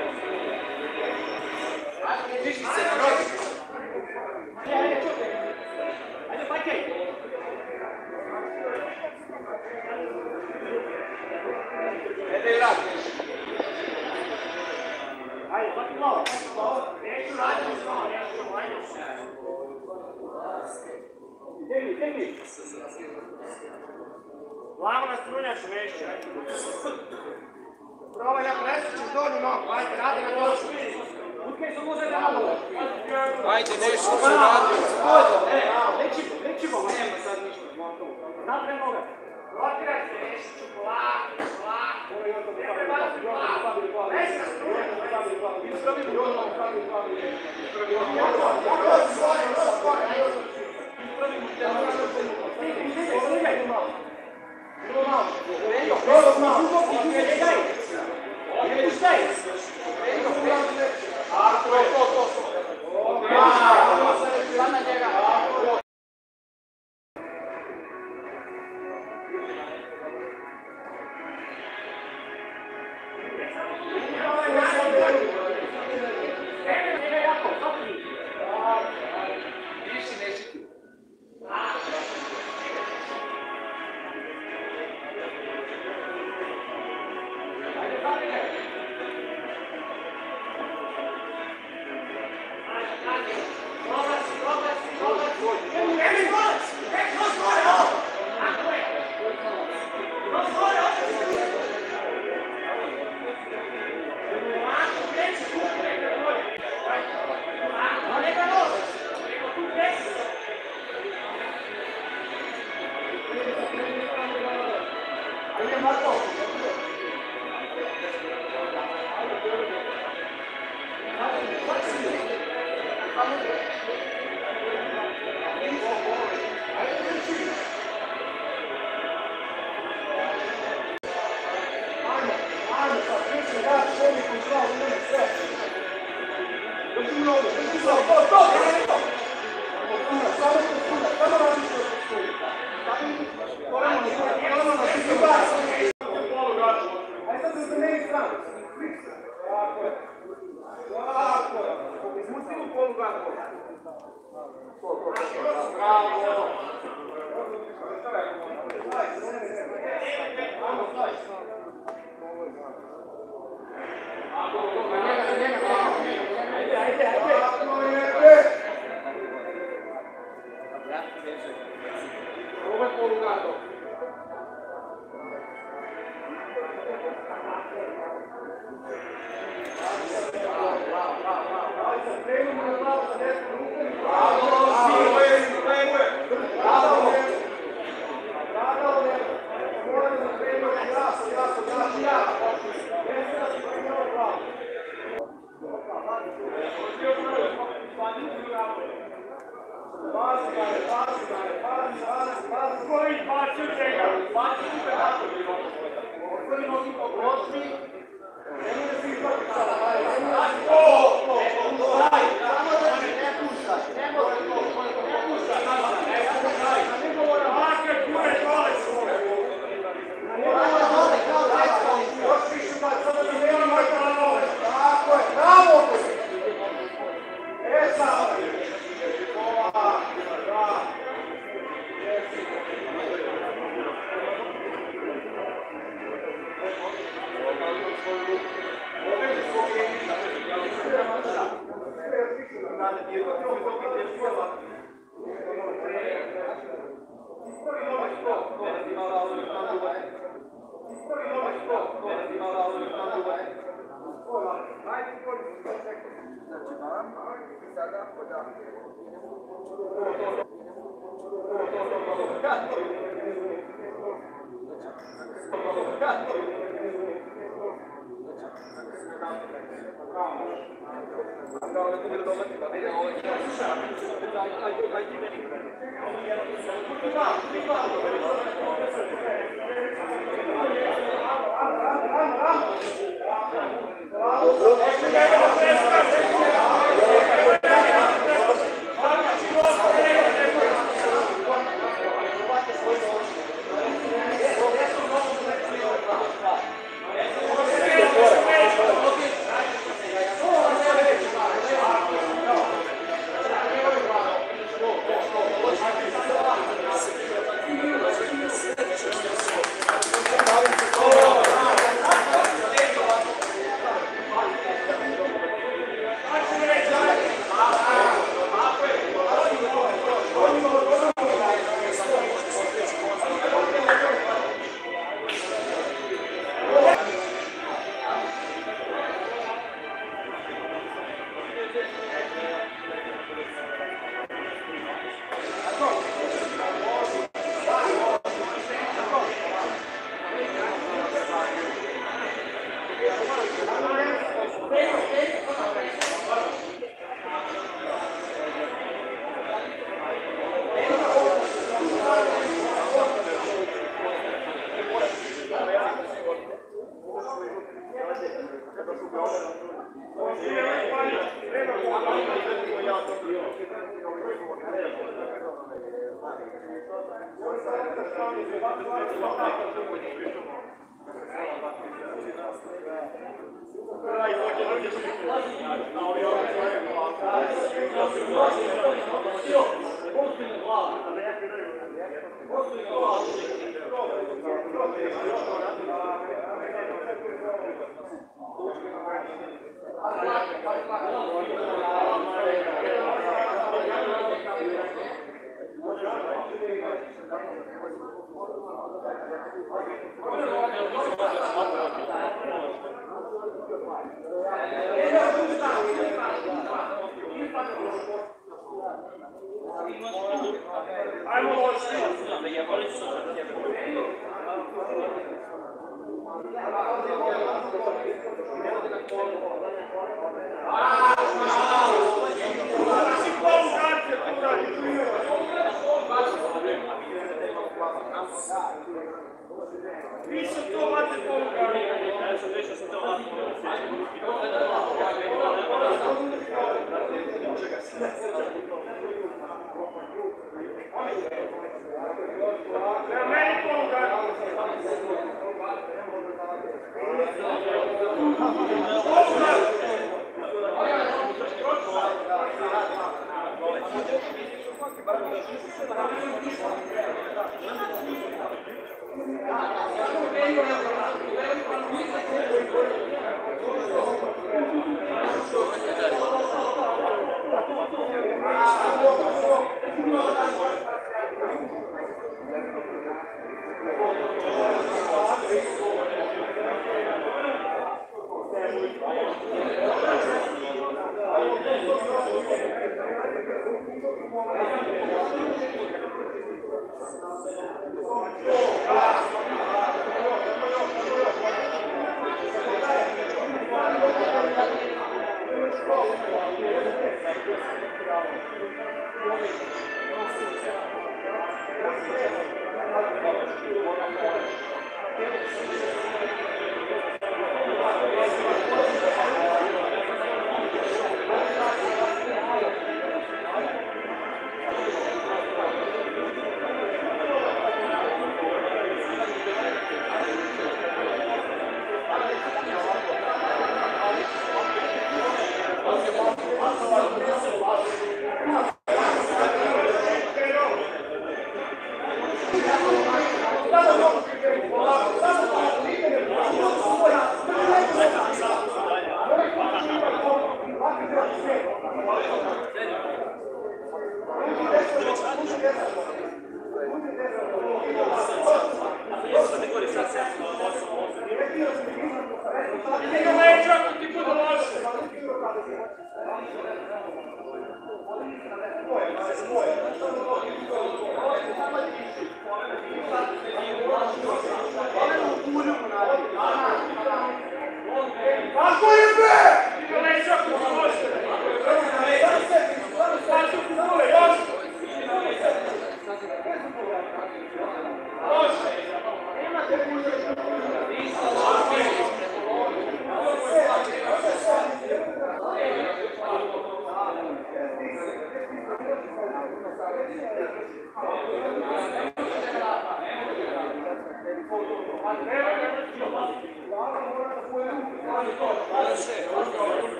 Diži se na noge. Glavo na strunjač vešće. Probaj na presućeš donju nogu, ajde, radi na došu. Utkaj su muze da nabole. Ajde, nešto ću raditi. Lećimo, lećimo, nema sad ništa. Napred noga. Rotiraj se, vešću, polako, polako. Ne prebaci polako. Veš na strunjač. Ispravimo još malo, ispravimo još malo. Ispravimo još malo. Thank you.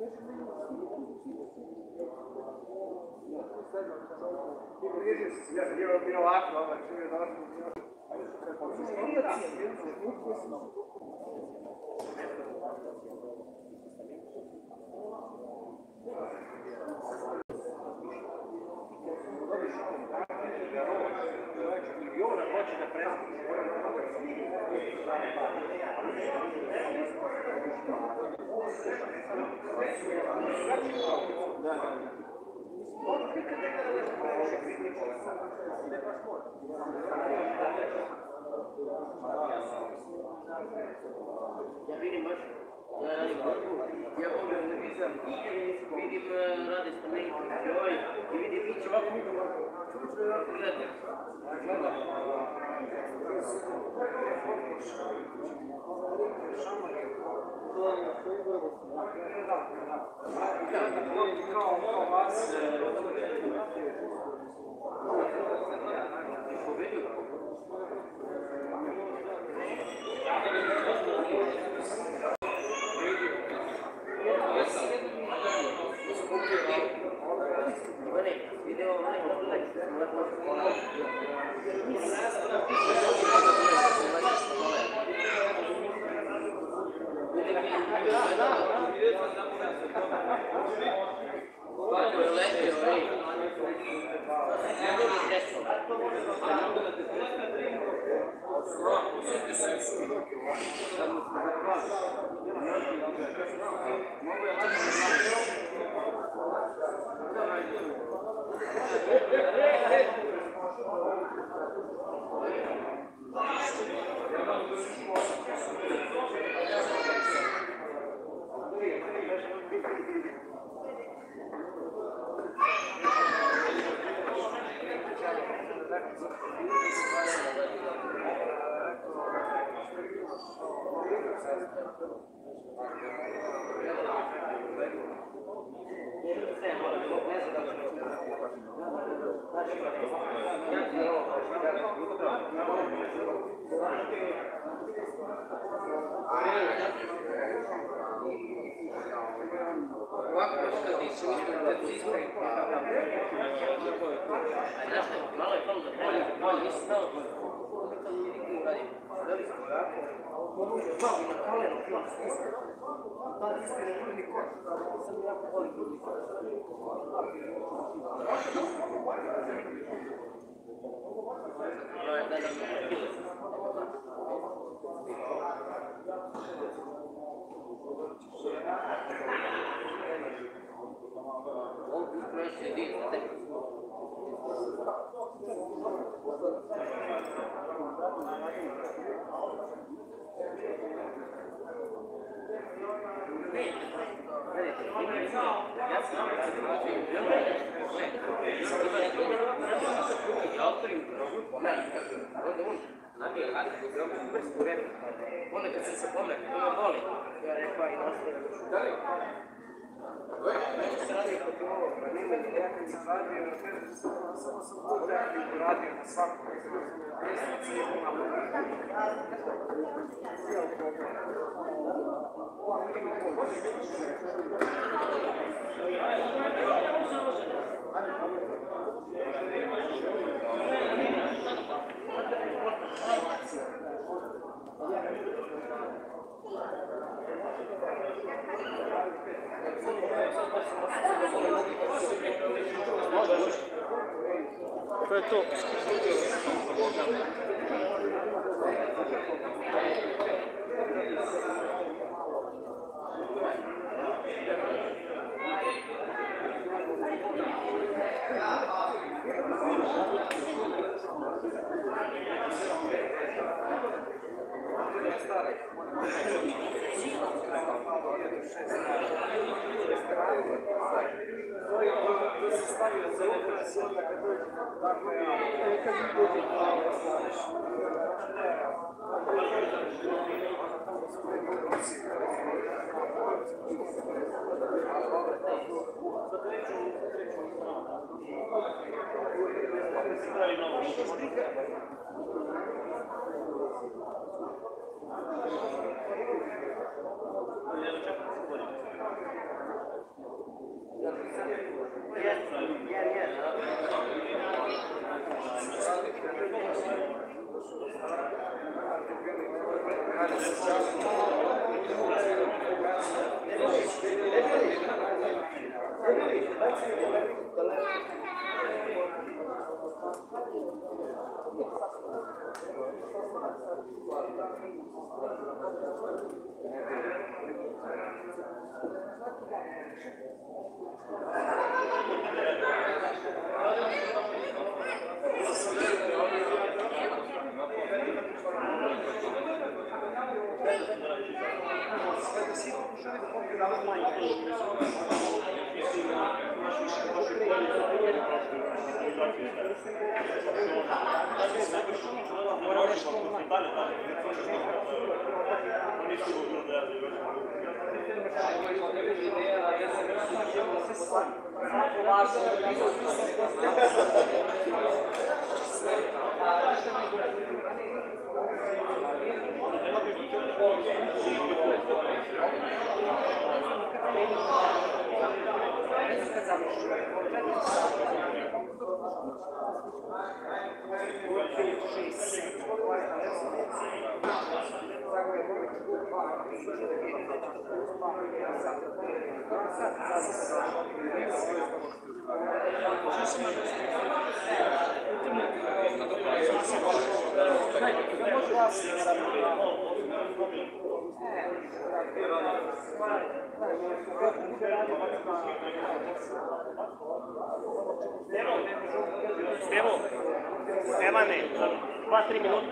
Bilo ovako, ovo je došlo. Ja vidim baš, ja radim borbu, ja pogledam televizor, vidim rade stamenike, joj, i vidim Mić ovako vidim, čučno je ovako gledati. Kao vas, pobedio. Ovako kad ti se uspio da ti ispravi, malo je palo da bolje, bolje, nisi znao da nikad uradim. Dali smo ovako, pomožu malo na kolenu, malo stisne. Da li ispire grudni koš, sam jako voli grudni koš. Da, da, da. On upravo sjedi, znate? Ja sam ja otvorim onda on nabije radi brstu repu. Onda kad sam se pomnek, ono boli. Ja rekao i nastavim. Da li? Se radi kod ovo, pa nema ni nekaj izvadio, samo sam to tehniku radio na svakom. Resnici je imamo. To je to. Stevo, Stevane, dva, tri minuta.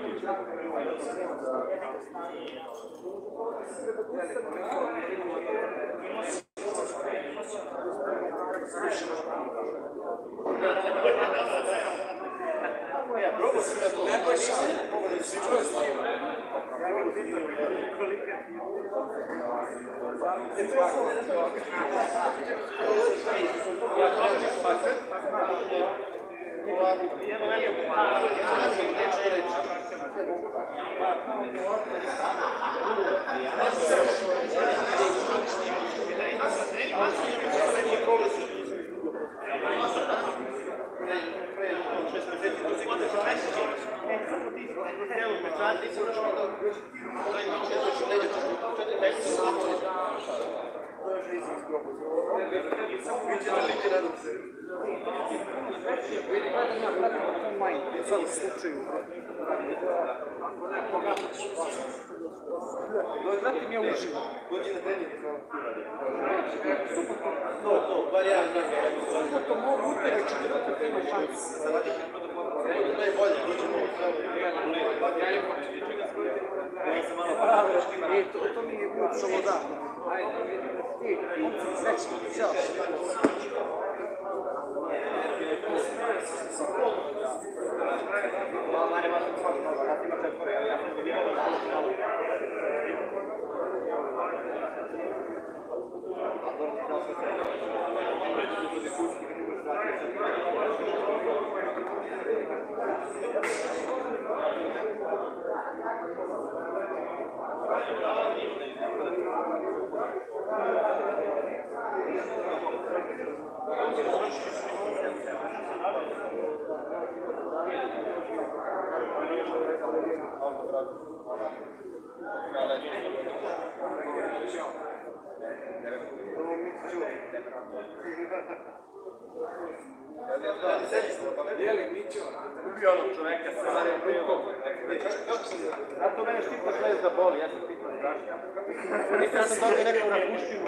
Znate mi je uživo. To, to, varijanta. To mogu uteći, to ima šanse. Najbolje, dođemo u Eto, to mi je bio slobodan. Srećni, ćao. Ubio onog čoveka sa zadnjim rukom. Zato mene štipno želez da boli, ja sam pitao strašno. Nikad sam dobio neku napuštinu.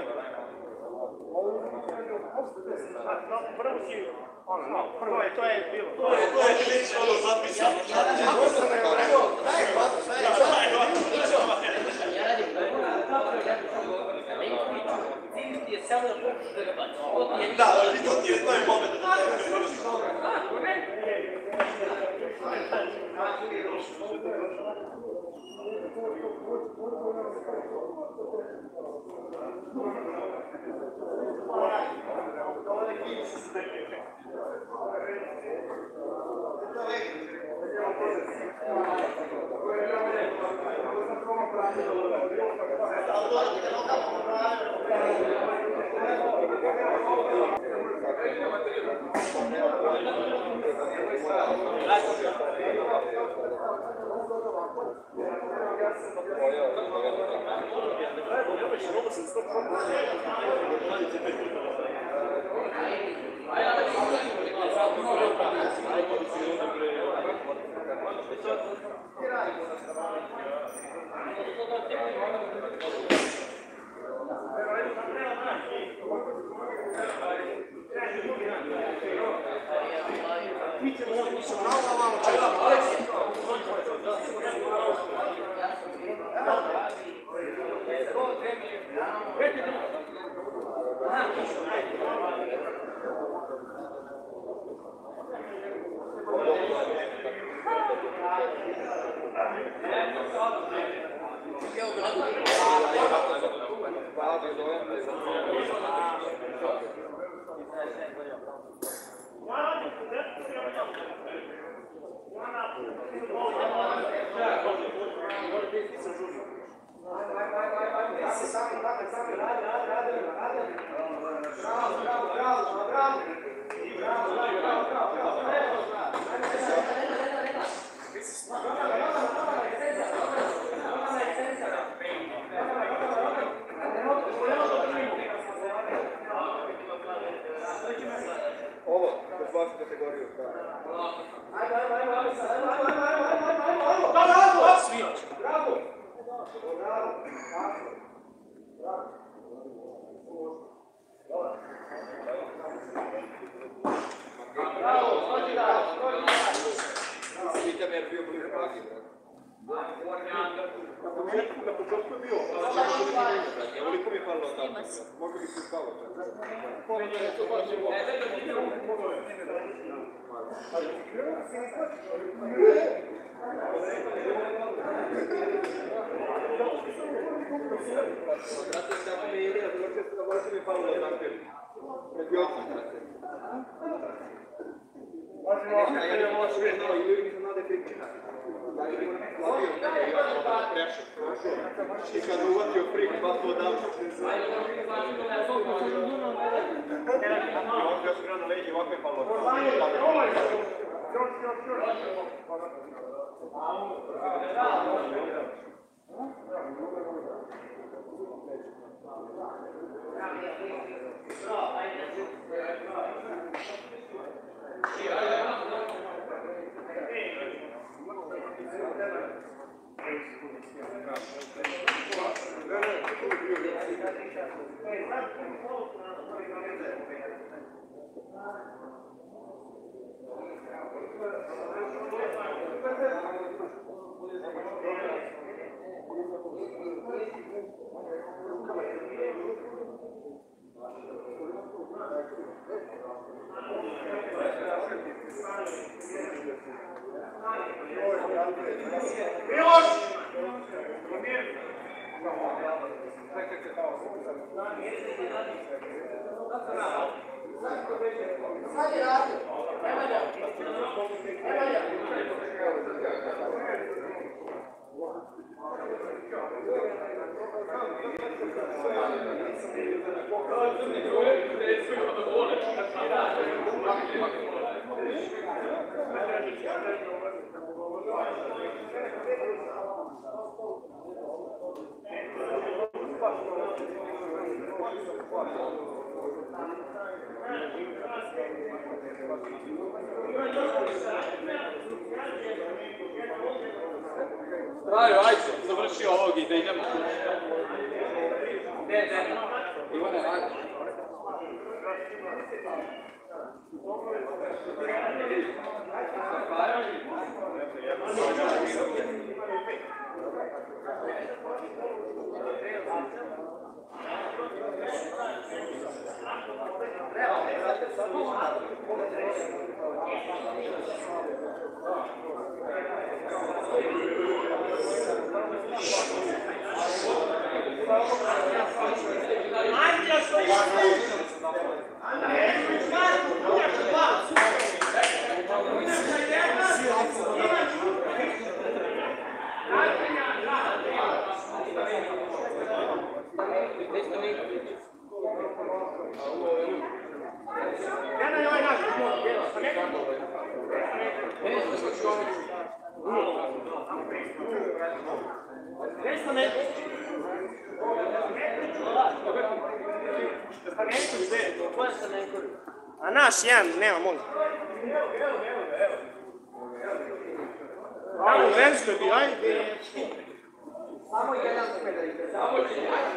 Prvo si, ono, prvo je, to je bilo. To je, to je klič, ono, zapisano. Ja radim cilj ti je samo da pokušaš da ga baciš. Da, ali to ti je, to je moment. Ovo, kroz vašu kategoriju. Ajde, ajde, ajde, ajde, ajde, ajde, ajde, ajde, bravo! Svirač. Bravo! Bravo! Bravo, hođi da, hođi da. Vidite me jer bio blizu Pragi, bravo. Na početku je bio, ovoliko mi je falilo tako, možda bi se spalo. Zato se tako mi je idea, ovoliko mi je falilo tako. Pred osam, brate. Ja ne mogu sve znao i ljudi mi se nade pričina. I kad uvatio prik, pa to davno se zna. Ovdje su grana leđi, ovako je palo. Traju, ajde, završi ovog i da idemo. Ne, ne, Ivane, ajde. Ja A naš jedan, nema molim. Tamo u Venskoj bi, ajde. Samo jedan pedalj. Samo jedan.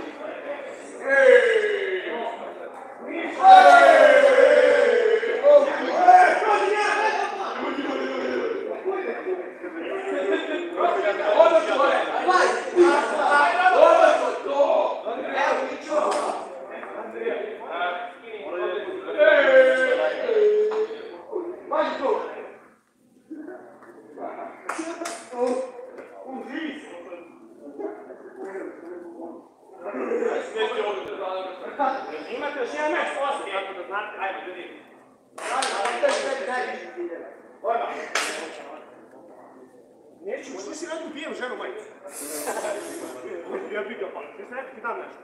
Imate još jedan meč, osam, tako da znate, ajde, ljudi. Neću, što si radim, pijem ženu majicu. Ja bih ga pa, ti se rekao ti dam nešto.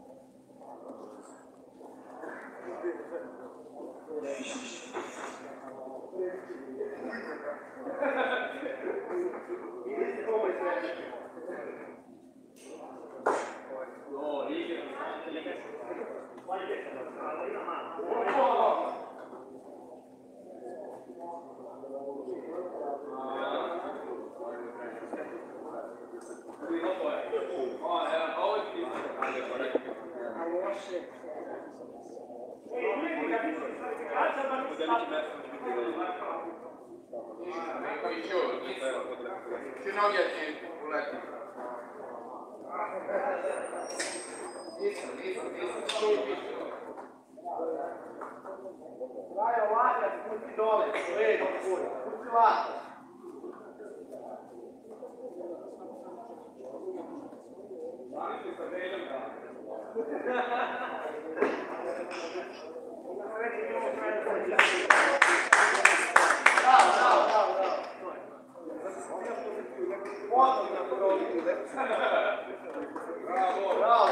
Ci nogi attenti, uleti. Nisu, nisu, nisu, subito. Daj ovako, spusti dole, redom puri, spusti ovako. Bravo, bravo, bravo, bravo. Bravo, bravo.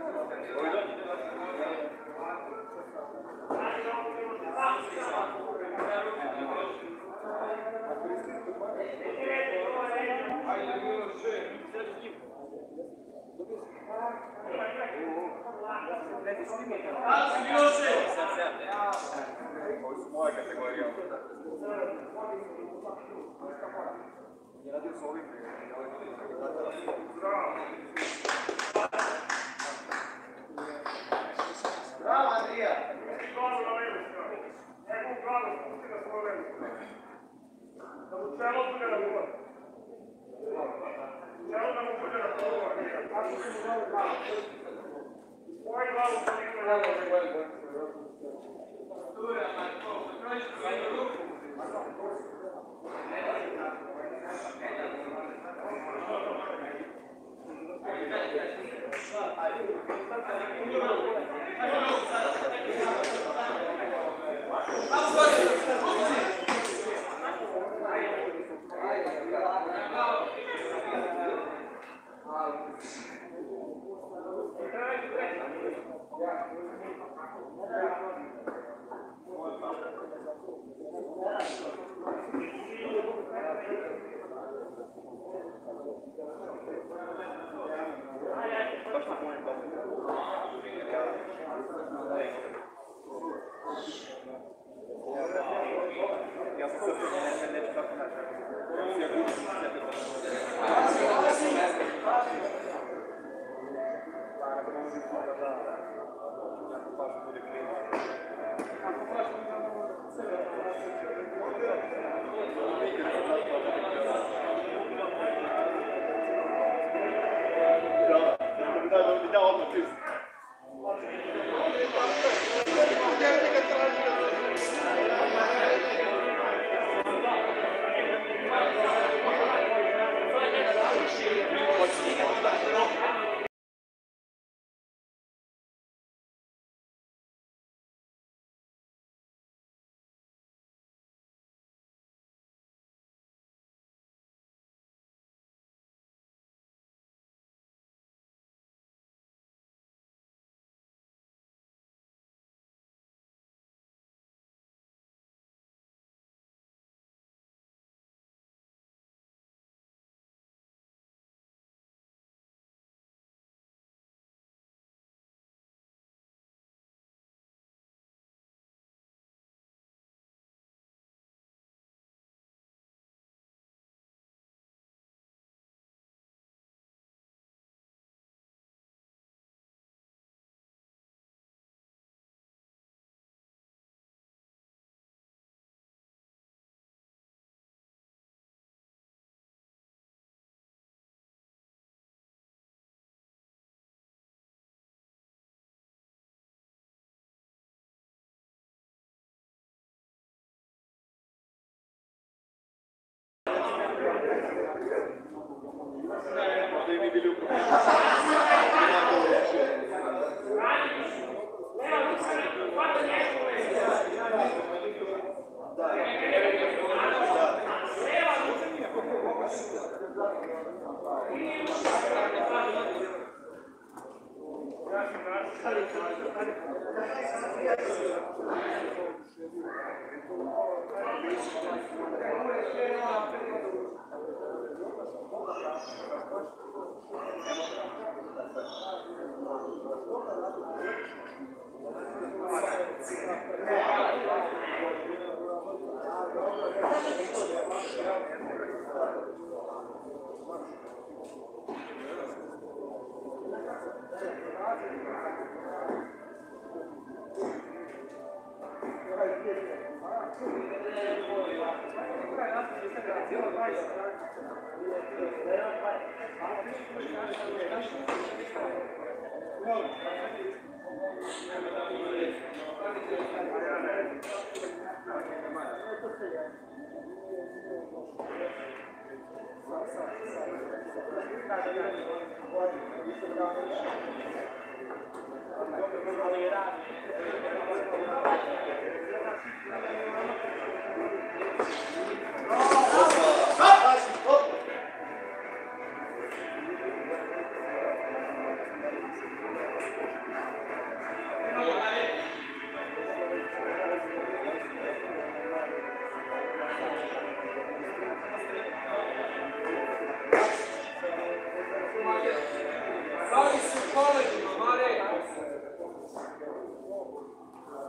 Ovo su moje kategorije. Ja radio s ovim. Bravo, Andrija! Da mu čelo bude na gula. Čelo da mu bude na gula. Kako se mu zove glavu? Moju glavu pa nikada ne bude. Ja sam sad neću tako naći.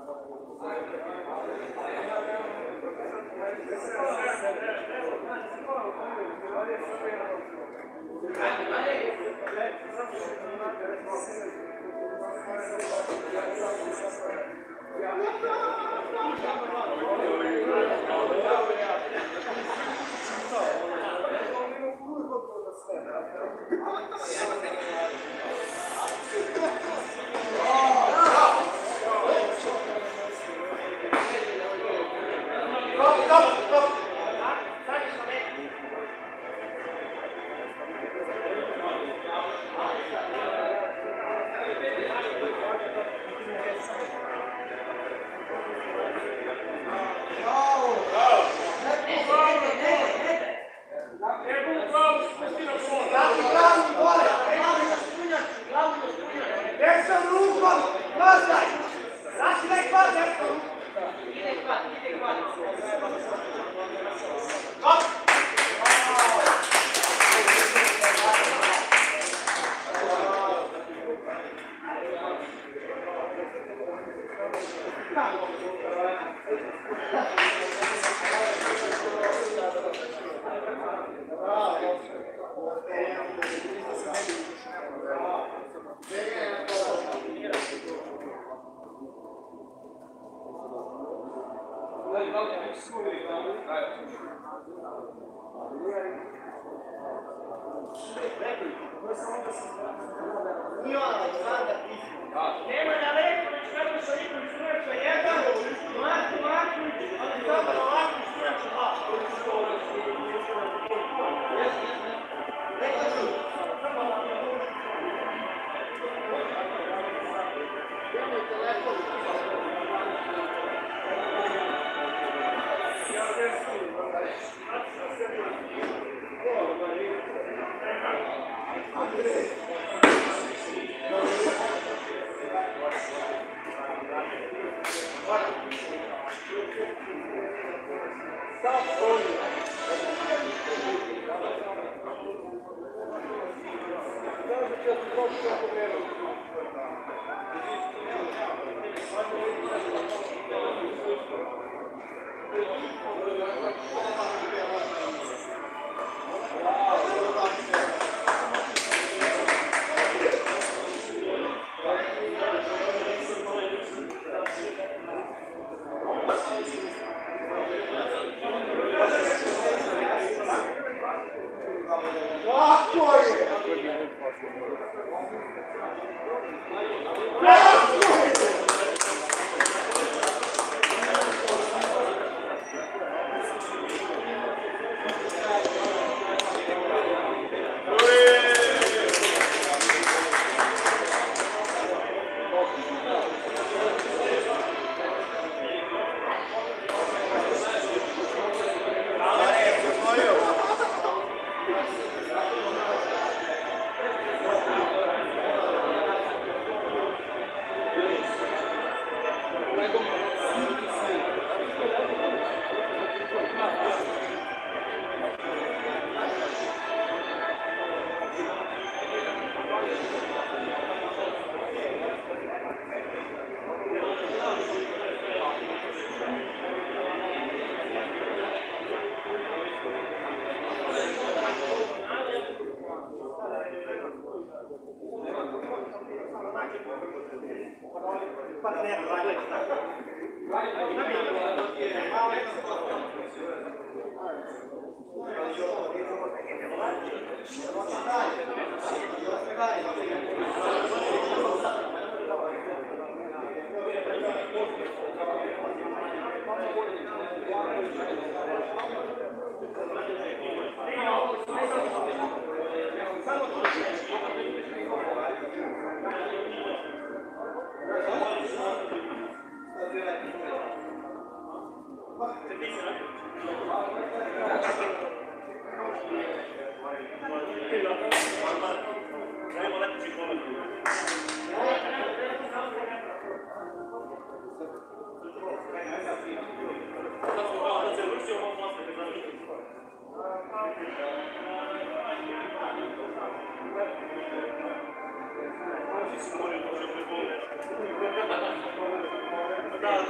Da,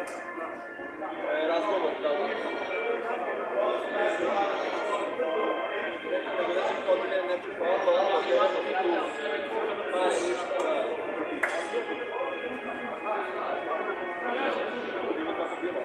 razgovor, da li? Nego da će kod ne, ne pripavalo, ovo je jedno tu, pa ništa, da. Bilo kako bilo.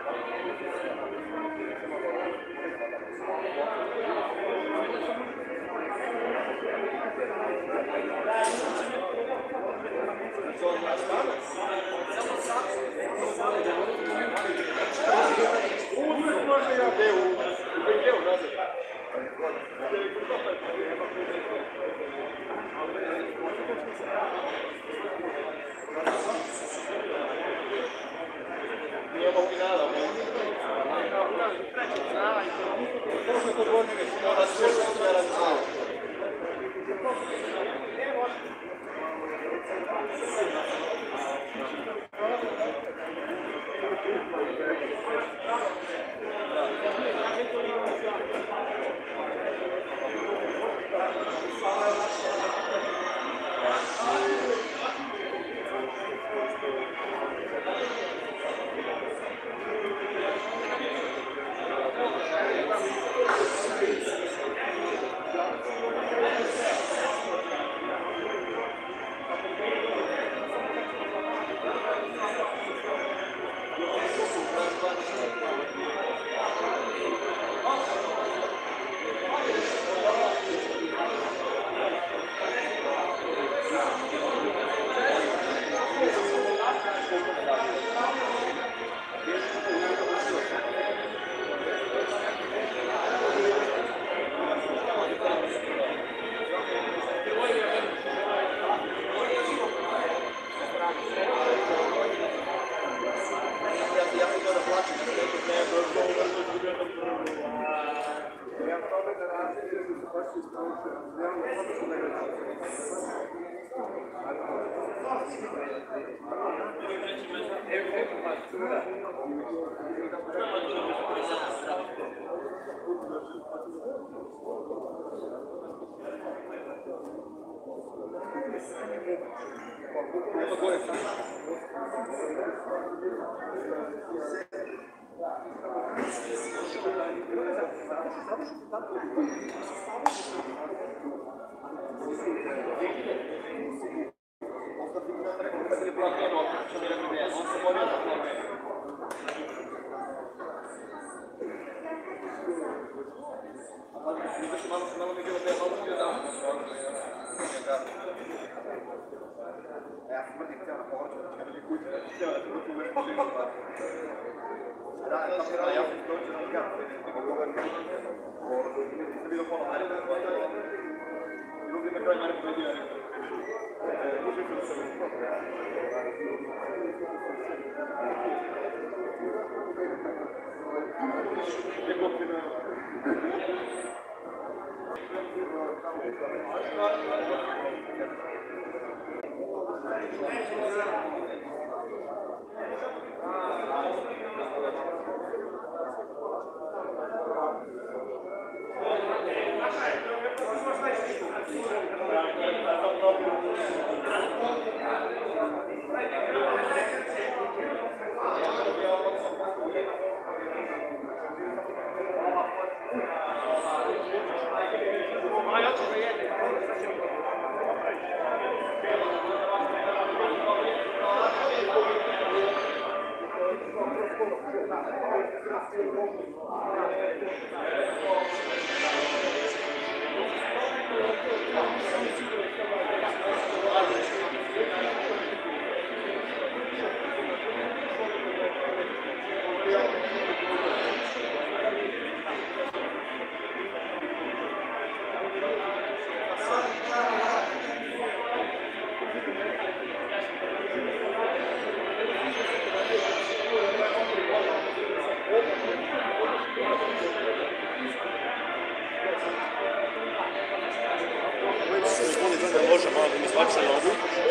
Može malo da mi izbače nogu,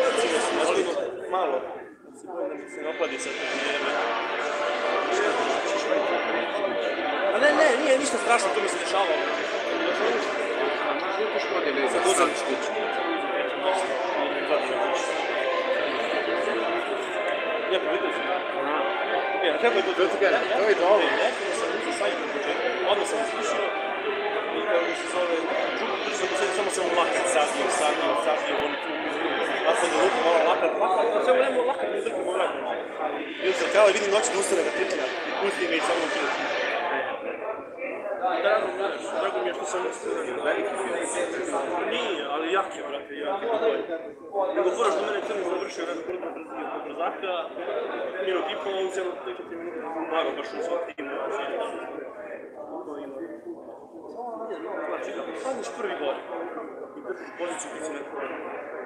malo, da mi se ne opadi sad to vrijeme. A ne, ne, nije ništa strašno, to mi se dešavalo. Sad uzem štić. Ja pa vidio sam. E, treba je to To je to je dobro. Definitivno sam uzeo sajt na početku, odmah sam iskušao i kako se zove, čupo brzo po sebi, samo sam lakat sadio, sadio, sadio, on tu nasled da ruku malo lakat, lakat, a sve u vremenu lakat mi drgam u vremenu. Ili sam kao vidim noći da ustane da trčina, pustim ga i samo tu. Drago, drago mi je što sam veliki film. Nije, ali jak je, brate, jak je. Nego fora što mene crni završio jedan prvo brzio kod brzaka, minut i pol, on cijelo četiri minuta umagao baš u svoj tim. Znači, ako sadniš prvi gol i držiš poziciju koji si neko vrlo.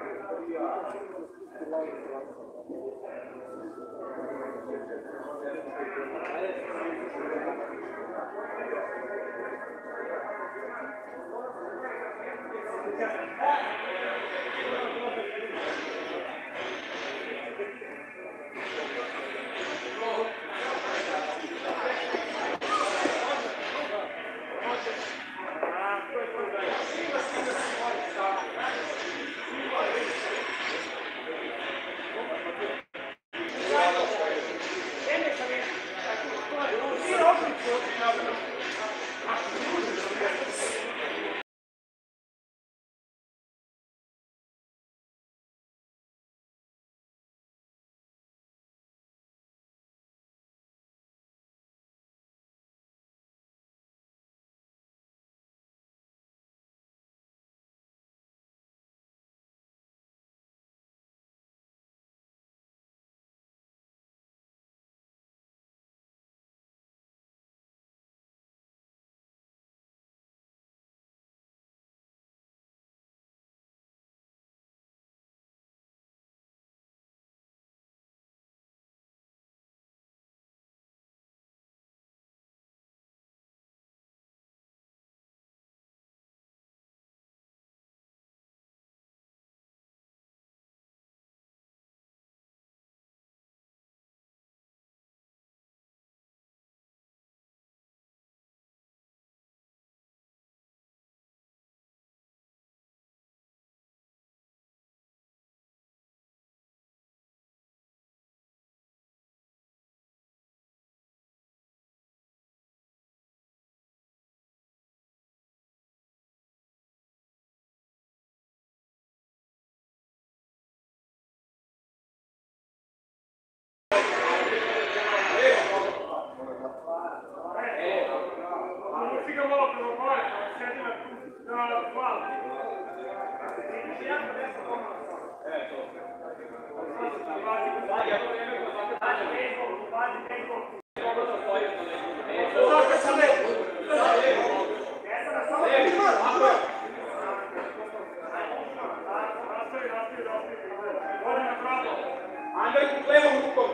Andrej levom rukom.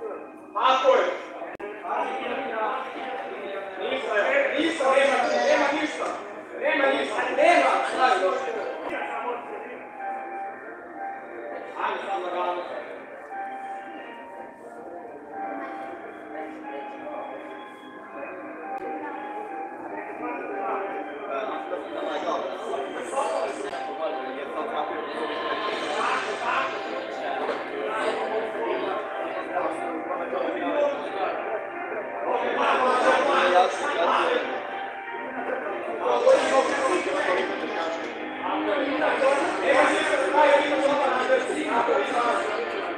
Tako je. Ništa, ništa, nema, nema ništa. Nema ništa, nema. Ajde sam na glavu. Nema ništa,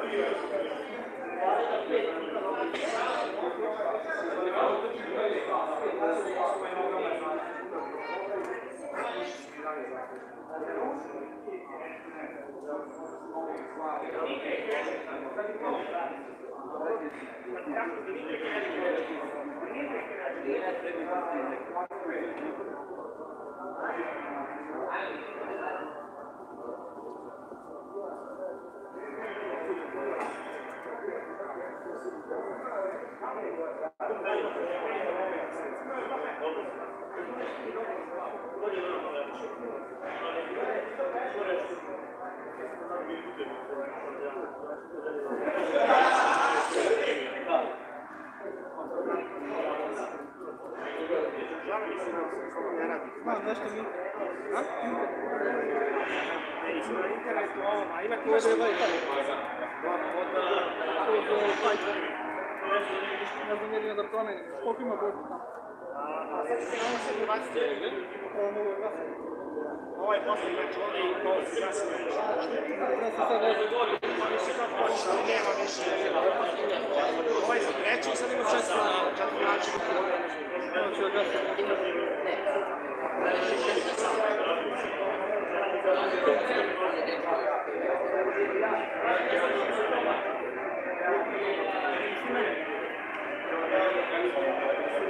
Znam nešto mi... A? Ne, nisam na internetu ovom, a ima ti ovdje ovaj taj. Ne znam jedino da promenim. Koliko ima bodu tamo? A sad ću se ovo se prebaciti. Ovo mogu glasati. Ovaj posljednji meč ovdje i ovo se glasati. Ja sam sad ovdje. Mislim kako hoćeš, ali nema više. Ovaj sam treći i sad ima četiri način. Evo ću da glasati. Ne.